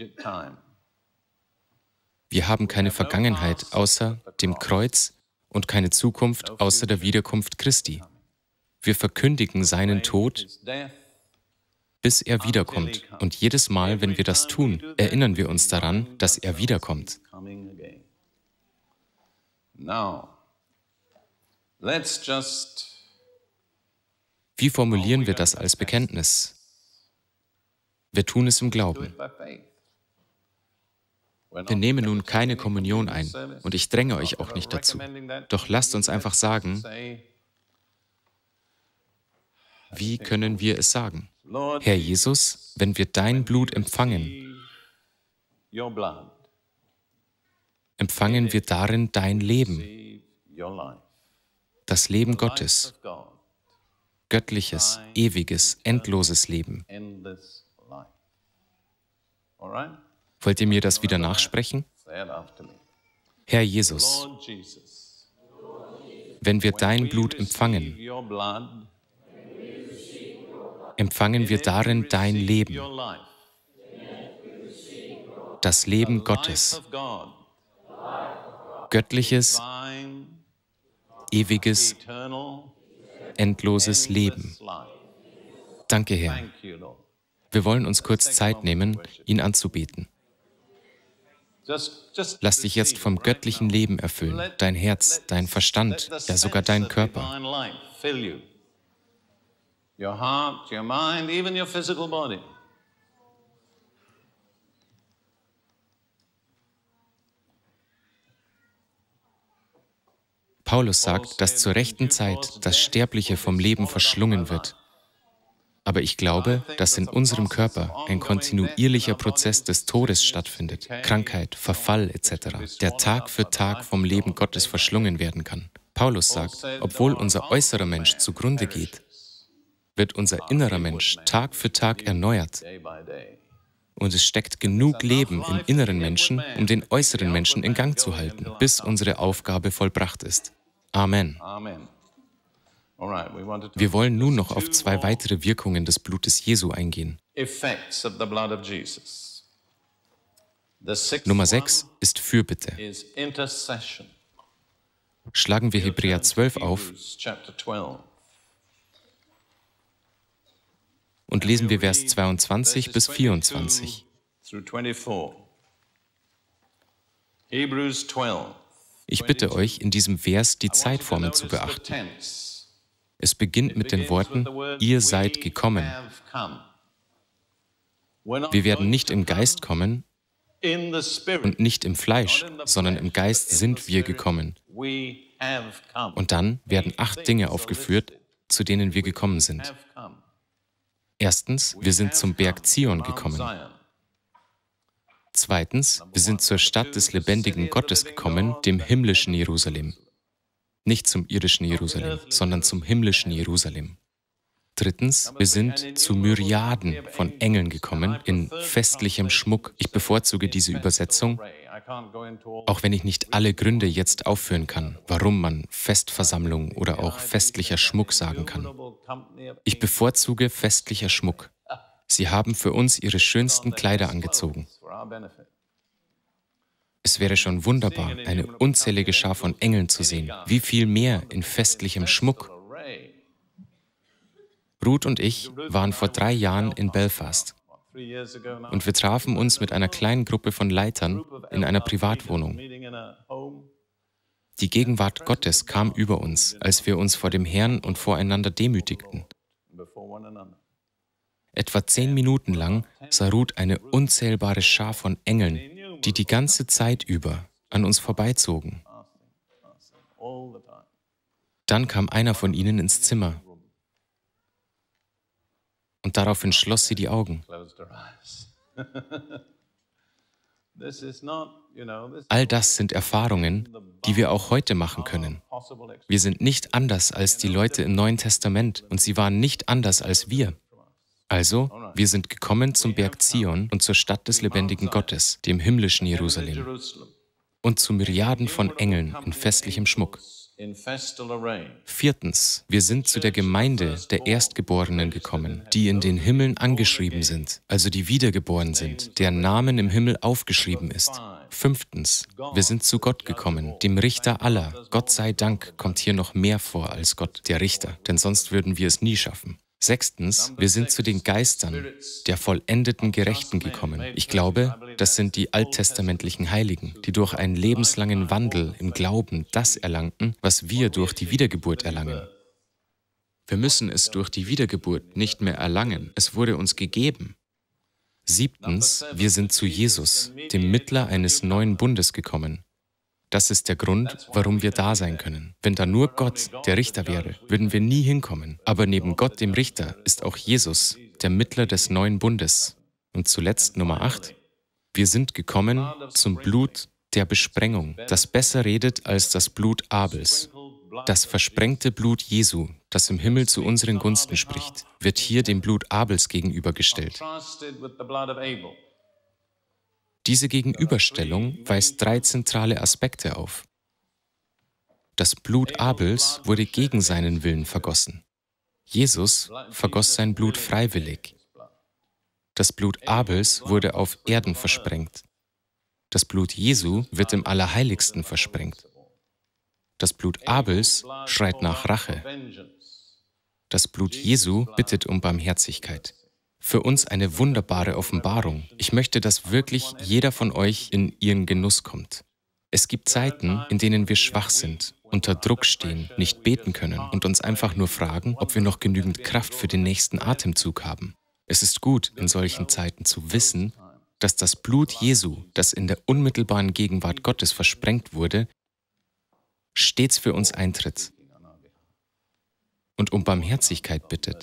Wir haben keine Vergangenheit außer dem Kreuz und keine Zukunft außer der Wiederkunft Christi. Wir verkündigen seinen Tod, bis er wiederkommt. Und jedes Mal, wenn wir das tun, erinnern wir uns daran, dass er wiederkommt. Wie formulieren wir das als Bekenntnis? Wir tun es im Glauben. Wir nehmen nun keine Kommunion ein und ich dränge euch auch nicht dazu. Doch lasst uns einfach sagen, wie können wir es sagen? Herr Jesus, wenn wir dein Blut empfangen, empfangen wir darin dein Leben, das Leben Gottes, göttliches, ewiges, endloses Leben. Wollt ihr mir das wieder nachsprechen? Herr Jesus, wenn wir dein Blut empfangen, empfangen wir darin dein Leben, das Leben Gottes, göttliches, ewiges, endloses Leben. Danke, Herr. Wir wollen uns kurz Zeit nehmen, ihn anzubeten. Lass dich jetzt vom göttlichen Leben erfüllen, dein Herz, dein Verstand, ja sogar dein Körper. Your heart, your mind, even your physical body. Paulus sagt, dass zur rechten Zeit das Sterbliche vom Leben verschlungen wird. Aber ich glaube, dass in unserem Körper ein kontinuierlicher Prozess des Todes stattfindet, Krankheit, Verfall et cetera, der Tag für Tag vom Leben Gottes verschlungen werden kann. Paulus sagt, obwohl unser äußerer Mensch zugrunde geht, wird unser innerer Mensch Tag für Tag erneuert. Und es steckt genug Leben im inneren Menschen, um den äußeren Menschen in Gang zu halten, bis unsere Aufgabe vollbracht ist. Amen. Wir wollen nun noch auf zwei weitere Wirkungen des Blutes Jesu eingehen. Nummer sechs ist Fürbitte. Schlagen wir Hebräer zwölf auf und lesen wir Vers zweiundzwanzig bis vierundzwanzig. Ich bitte euch, in diesem Vers die Zeitformen zu beachten. Es beginnt mit den Worten, ihr seid gekommen. Wir werden nicht im Geist kommen und nicht im Fleisch, sondern im Geist sind wir gekommen. Und dann werden acht Dinge aufgeführt, zu denen wir gekommen sind. Erstens, wir sind zum Berg Zion gekommen. Zweitens, wir sind zur Stadt des lebendigen Gottes gekommen, dem himmlischen Jerusalem. Nicht zum irdischen Jerusalem, sondern zum himmlischen Jerusalem. Drittens, wir sind zu Myriaden von Engeln gekommen in festlichem Schmuck. Ich bevorzuge diese Übersetzung, auch wenn ich nicht alle Gründe jetzt aufführen kann, warum man Festversammlung oder auch festlicher Schmuck sagen kann. Ich bevorzuge festlicher Schmuck. Sie haben für uns ihre schönsten Kleider angezogen. Es wäre schon wunderbar, eine unzählige Schar von Engeln zu sehen. Wie viel mehr in festlichem Schmuck. Ruth und ich waren vor drei Jahren in Belfast. Und wir trafen uns mit einer kleinen Gruppe von Leitern in einer Privatwohnung. Die Gegenwart Gottes kam über uns, als wir uns vor dem Herrn und voreinander demütigten. Etwa zehn Minuten lang sah Ruth eine unzählbare Schar von Engeln, die die ganze Zeit über an uns vorbeizogen. Dann kam einer von ihnen ins Zimmer. Und daraufhin schloss sie die Augen. All das sind Erfahrungen, die wir auch heute machen können. Wir sind nicht anders als die Leute im Neuen Testament und sie waren nicht anders als wir. Also, wir sind gekommen zum Berg Zion und zur Stadt des lebendigen Gottes, dem himmlischen Jerusalem, und zu Myriaden von Engeln in festlichem Schmuck. Viertens, wir sind zu der Gemeinde der Erstgeborenen gekommen, die in den Himmeln angeschrieben sind, also die wiedergeboren sind, deren Namen im Himmel aufgeschrieben ist. Fünftens, wir sind zu Gott gekommen, dem Richter aller. Gott sei Dank kommt hier noch mehr vor als Gott, der Richter, denn sonst würden wir es nie schaffen. Sechstens, wir sind zu den Geistern der vollendeten Gerechten gekommen. Ich glaube, das sind die alttestamentlichen Heiligen, die durch einen lebenslangen Wandel im Glauben das erlangten, was wir durch die Wiedergeburt erlangen. Wir müssen es durch die Wiedergeburt nicht mehr erlangen, es wurde uns gegeben. Siebtens, wir sind zu Jesus, dem Mittler eines neuen Bundes gekommen. Das ist der Grund, warum wir da sein können. Wenn da nur Gott der Richter wäre, würden wir nie hinkommen. Aber neben Gott, dem Richter, ist auch Jesus, der Mittler des neuen Bundes. Und zuletzt Nummer acht. Wir sind gekommen zum Blut der Besprengung, das besser redet als das Blut Abels. Das versprengte Blut Jesu, das im Himmel zu unseren Gunsten spricht, wird hier dem Blut Abels gegenübergestellt. Diese Gegenüberstellung weist drei zentrale Aspekte auf. Das Blut Abels wurde gegen seinen Willen vergossen. Jesus vergoss sein Blut freiwillig. Das Blut Abels wurde auf Erden versprengt. Das Blut Jesu wird im Allerheiligsten versprengt. Das Blut Abels schreit nach Rache. Das Blut Jesu bittet um Barmherzigkeit. Für uns eine wunderbare Offenbarung. Ich möchte, dass wirklich jeder von euch in ihren Genuss kommt. Es gibt Zeiten, in denen wir schwach sind, unter Druck stehen, nicht beten können und uns einfach nur fragen, ob wir noch genügend Kraft für den nächsten Atemzug haben. Es ist gut, in solchen Zeiten zu wissen, dass das Blut Jesu, das in der unmittelbaren Gegenwart Gottes versprengt wurde, stets für uns eintritt und um Barmherzigkeit bittet.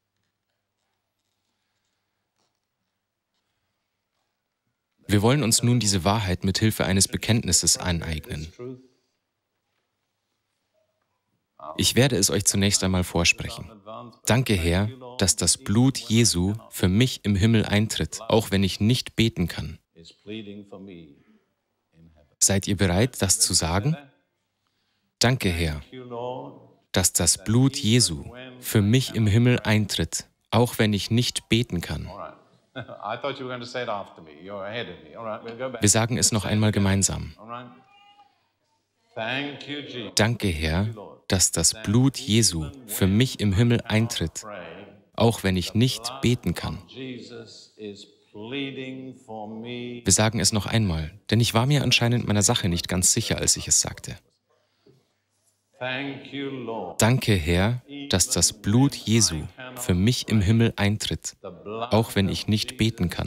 Wir wollen uns nun diese Wahrheit mit Hilfe eines Bekenntnisses aneignen. Ich werde es euch zunächst einmal vorsprechen. Danke, Herr, dass das Blut Jesu für mich im Himmel eintritt, auch wenn ich nicht beten kann. Seid ihr bereit, das zu sagen? Danke, Herr, dass das Blut Jesu für mich im Himmel eintritt, auch wenn ich nicht beten kann. Wir sagen es noch einmal gemeinsam. Danke, Herr, dass das Blut Jesu für mich im Himmel eintritt, auch wenn ich nicht beten kann. Wir sagen es noch einmal, denn ich war mir anscheinend meiner Sache nicht ganz sicher, als ich es sagte. Danke, Herr, dass das Blut Jesu für mich im Himmel eintritt, auch wenn ich nicht beten kann.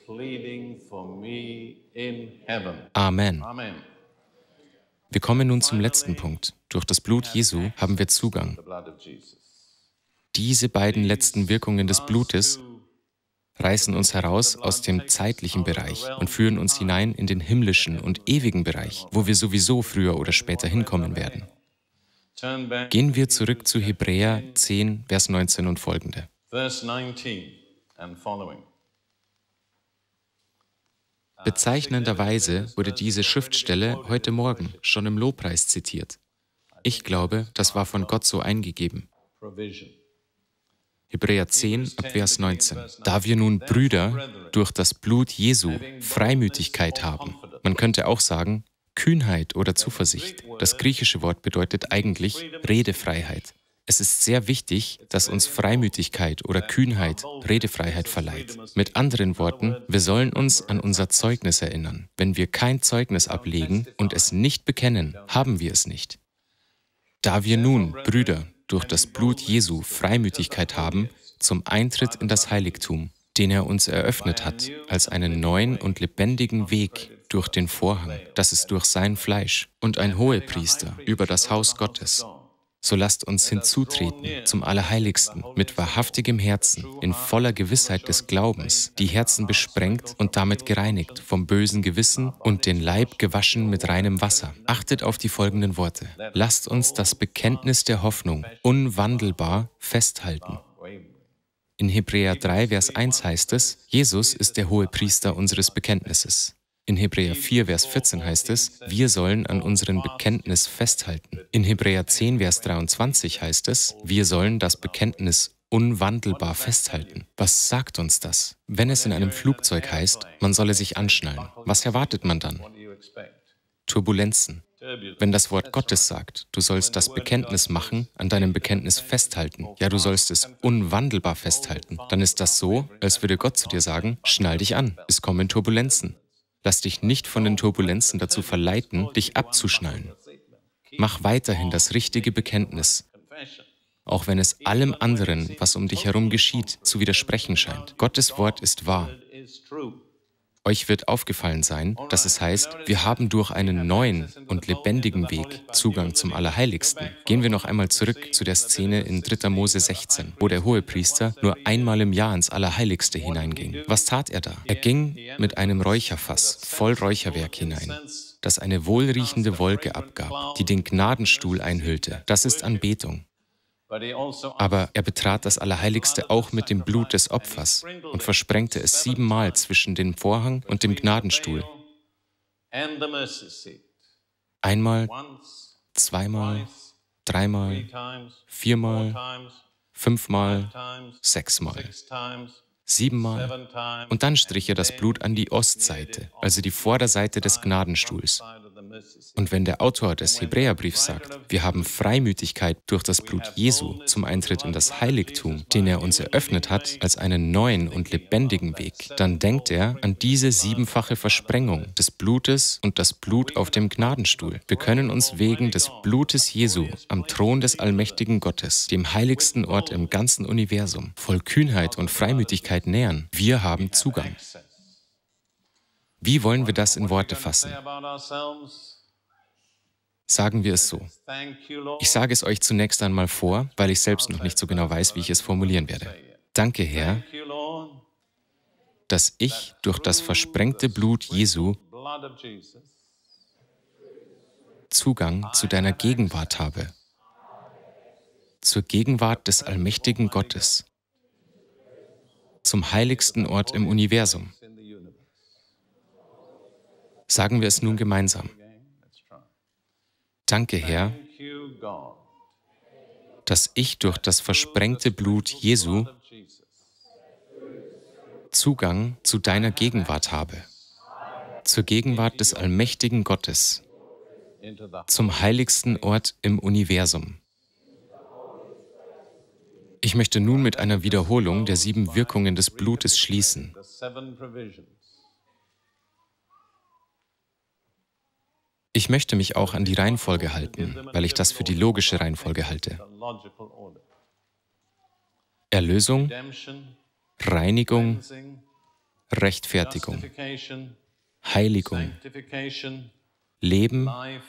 Amen. Wir kommen nun zum letzten Punkt. Durch das Blut Jesu haben wir Zugang. Diese beiden letzten Wirkungen des Blutes reißen uns heraus aus dem zeitlichen Bereich und führen uns hinein in den himmlischen und ewigen Bereich, wo wir sowieso früher oder später hinkommen werden. Gehen wir zurück zu Hebräer zehn, Vers neunzehn und folgende. Bezeichnenderweise wurde diese Schriftstelle heute Morgen schon im Lobpreis zitiert. Ich glaube, das war von Gott so eingegeben. Hebräer zehn, ab Vers neunzehn. Da wir nun, Brüder, durch das Blut Jesu Freimütigkeit haben. Man könnte auch sagen, Kühnheit oder Zuversicht. Das griechische Wort bedeutet eigentlich Redefreiheit. Es ist sehr wichtig, dass uns Freimütigkeit oder Kühnheit Redefreiheit verleiht. Mit anderen Worten, wir sollen uns an unser Zeugnis erinnern. Wenn wir kein Zeugnis ablegen und es nicht bekennen, haben wir es nicht. Da wir nun, Brüder, durch das Blut Jesu Freimütigkeit haben, zum Eintritt in das Heiligtum, den er uns eröffnet hat, als einen neuen und lebendigen Weg durch den Vorhang, das ist durch sein Fleisch, und ein Hohepriester über das Haus Gottes. So lasst uns hinzutreten zum Allerheiligsten mit wahrhaftigem Herzen, in voller Gewissheit des Glaubens, die Herzen besprengt und damit gereinigt vom bösen Gewissen und den Leib gewaschen mit reinem Wasser. Achtet auf die folgenden Worte. Lasst uns das Bekenntnis der Hoffnung unwandelbar festhalten. In Hebräer drei, Vers eins heißt es, Jesus ist der Hohepriester unseres Bekenntnisses. In Hebräer vier, Vers vierzehn heißt es, wir sollen an unserem Bekenntnis festhalten. In Hebräer zehn, Vers dreiundzwanzig heißt es, wir sollen das Bekenntnis unwandelbar festhalten. Was sagt uns das? Wenn es in einem Flugzeug heißt, man solle sich anschnallen, was erwartet man dann? Turbulenzen. Wenn das Wort Gottes sagt, du sollst das Bekenntnis machen, an deinem Bekenntnis festhalten, ja, du sollst es unwandelbar festhalten, dann ist das so, als würde Gott zu dir sagen, schnall dich an, es kommen Turbulenzen. Lass dich nicht von den Turbulenzen dazu verleiten, dich abzuschnallen. Mach weiterhin das richtige Bekenntnis, auch wenn es allem anderen, was um dich herum geschieht, zu widersprechen scheint. Gottes Wort ist wahr. Euch wird aufgefallen sein, dass es heißt, wir haben durch einen neuen und lebendigen Weg Zugang zum Allerheiligsten. Gehen wir noch einmal zurück zu der Szene in dritter Mose sechzehn, wo der Hohepriester nur einmal im Jahr ins Allerheiligste hineinging. Was tat er da? Er ging mit einem Räucherfass voll Räucherwerk hinein, das eine wohlriechende Wolke abgab, die den Gnadenstuhl einhüllte. Das ist Anbetung. Aber er betrat das Allerheiligste auch mit dem Blut des Opfers und versprengte es siebenmal zwischen dem Vorhang und dem Gnadenstuhl. Einmal, zweimal, dreimal, viermal, fünfmal, sechsmal. Siebenmal. Und dann strich er das Blut an die Ostseite, also die Vorderseite des Gnadenstuhls. Und wenn der Autor des Hebräerbriefs sagt, wir haben Freimütigkeit durch das Blut Jesu zum Eintritt in das Heiligtum, den er uns eröffnet hat, als einen neuen und lebendigen Weg, dann denkt er an diese siebenfache Versprengung des Blutes und das Blut auf dem Gnadenstuhl. Wir können uns wegen des Blutes Jesu am Thron des allmächtigen Gottes, dem heiligsten Ort im ganzen Universum, voll Kühnheit und Freimütigkeit nähern. Wir haben Zugang. Wie wollen wir das in Worte fassen? Sagen wir es so. Ich sage es euch zunächst einmal vor, weil ich selbst noch nicht so genau weiß, wie ich es formulieren werde. Danke, Herr, dass ich durch das versprengte Blut Jesu Zugang zu deiner Gegenwart habe, zur Gegenwart des allmächtigen Gottes, zum heiligsten Ort im Universum. Sagen wir es nun gemeinsam. Danke, Herr, dass ich durch das versprengte Blut Jesu Zugang zu deiner Gegenwart habe, zur Gegenwart des allmächtigen Gottes, zum heiligsten Ort im Universum. Ich möchte nun mit einer Wiederholung der sieben Wirkungen des Blutes schließen. Ich möchte mich auch an die Reihenfolge halten, weil ich das für die logische Reihenfolge halte. Erlösung, Reinigung, Rechtfertigung, Heiligung, Leben,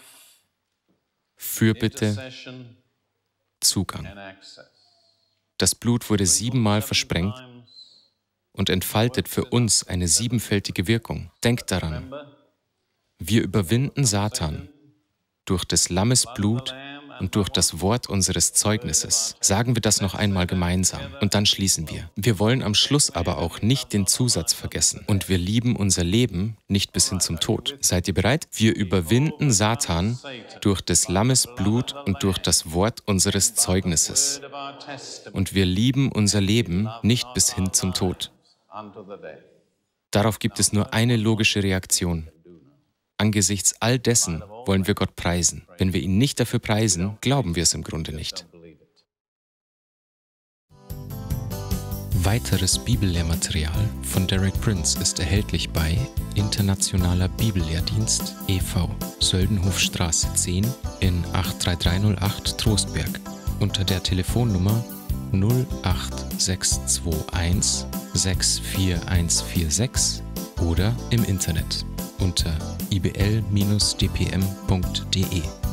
Fürbitte, Zugang. Das Blut wurde siebenmal versprengt und entfaltet für uns eine siebenfältige Wirkung. Denkt daran. Wir überwinden Satan durch des Lammes Blut und durch das Wort unseres Zeugnisses. Sagen wir das noch einmal gemeinsam und dann schließen wir. Wir wollen am Schluss aber auch nicht den Zusatz vergessen. Und wir lieben unser Leben nicht bis hin zum Tod. Seid ihr bereit? Wir überwinden Satan durch des Lammes Blut und durch das Wort unseres Zeugnisses. Und wir lieben unser Leben nicht bis hin zum Tod. Darauf gibt es nur eine logische Reaktion. Angesichts all dessen wollen wir Gott preisen. Wenn wir ihn nicht dafür preisen, glauben wir es im Grunde nicht. Weiteres Bibellehrmaterial von Derek Prince ist erhältlich bei Internationaler Bibellehrdienst e V, Söldenhofstraße zehn in acht drei drei null acht Trostberg unter der Telefonnummer null acht sechs zwei eins sechs vier eins vier sechs oder im Internet unter i b l Bindestrich d p m punkt d e.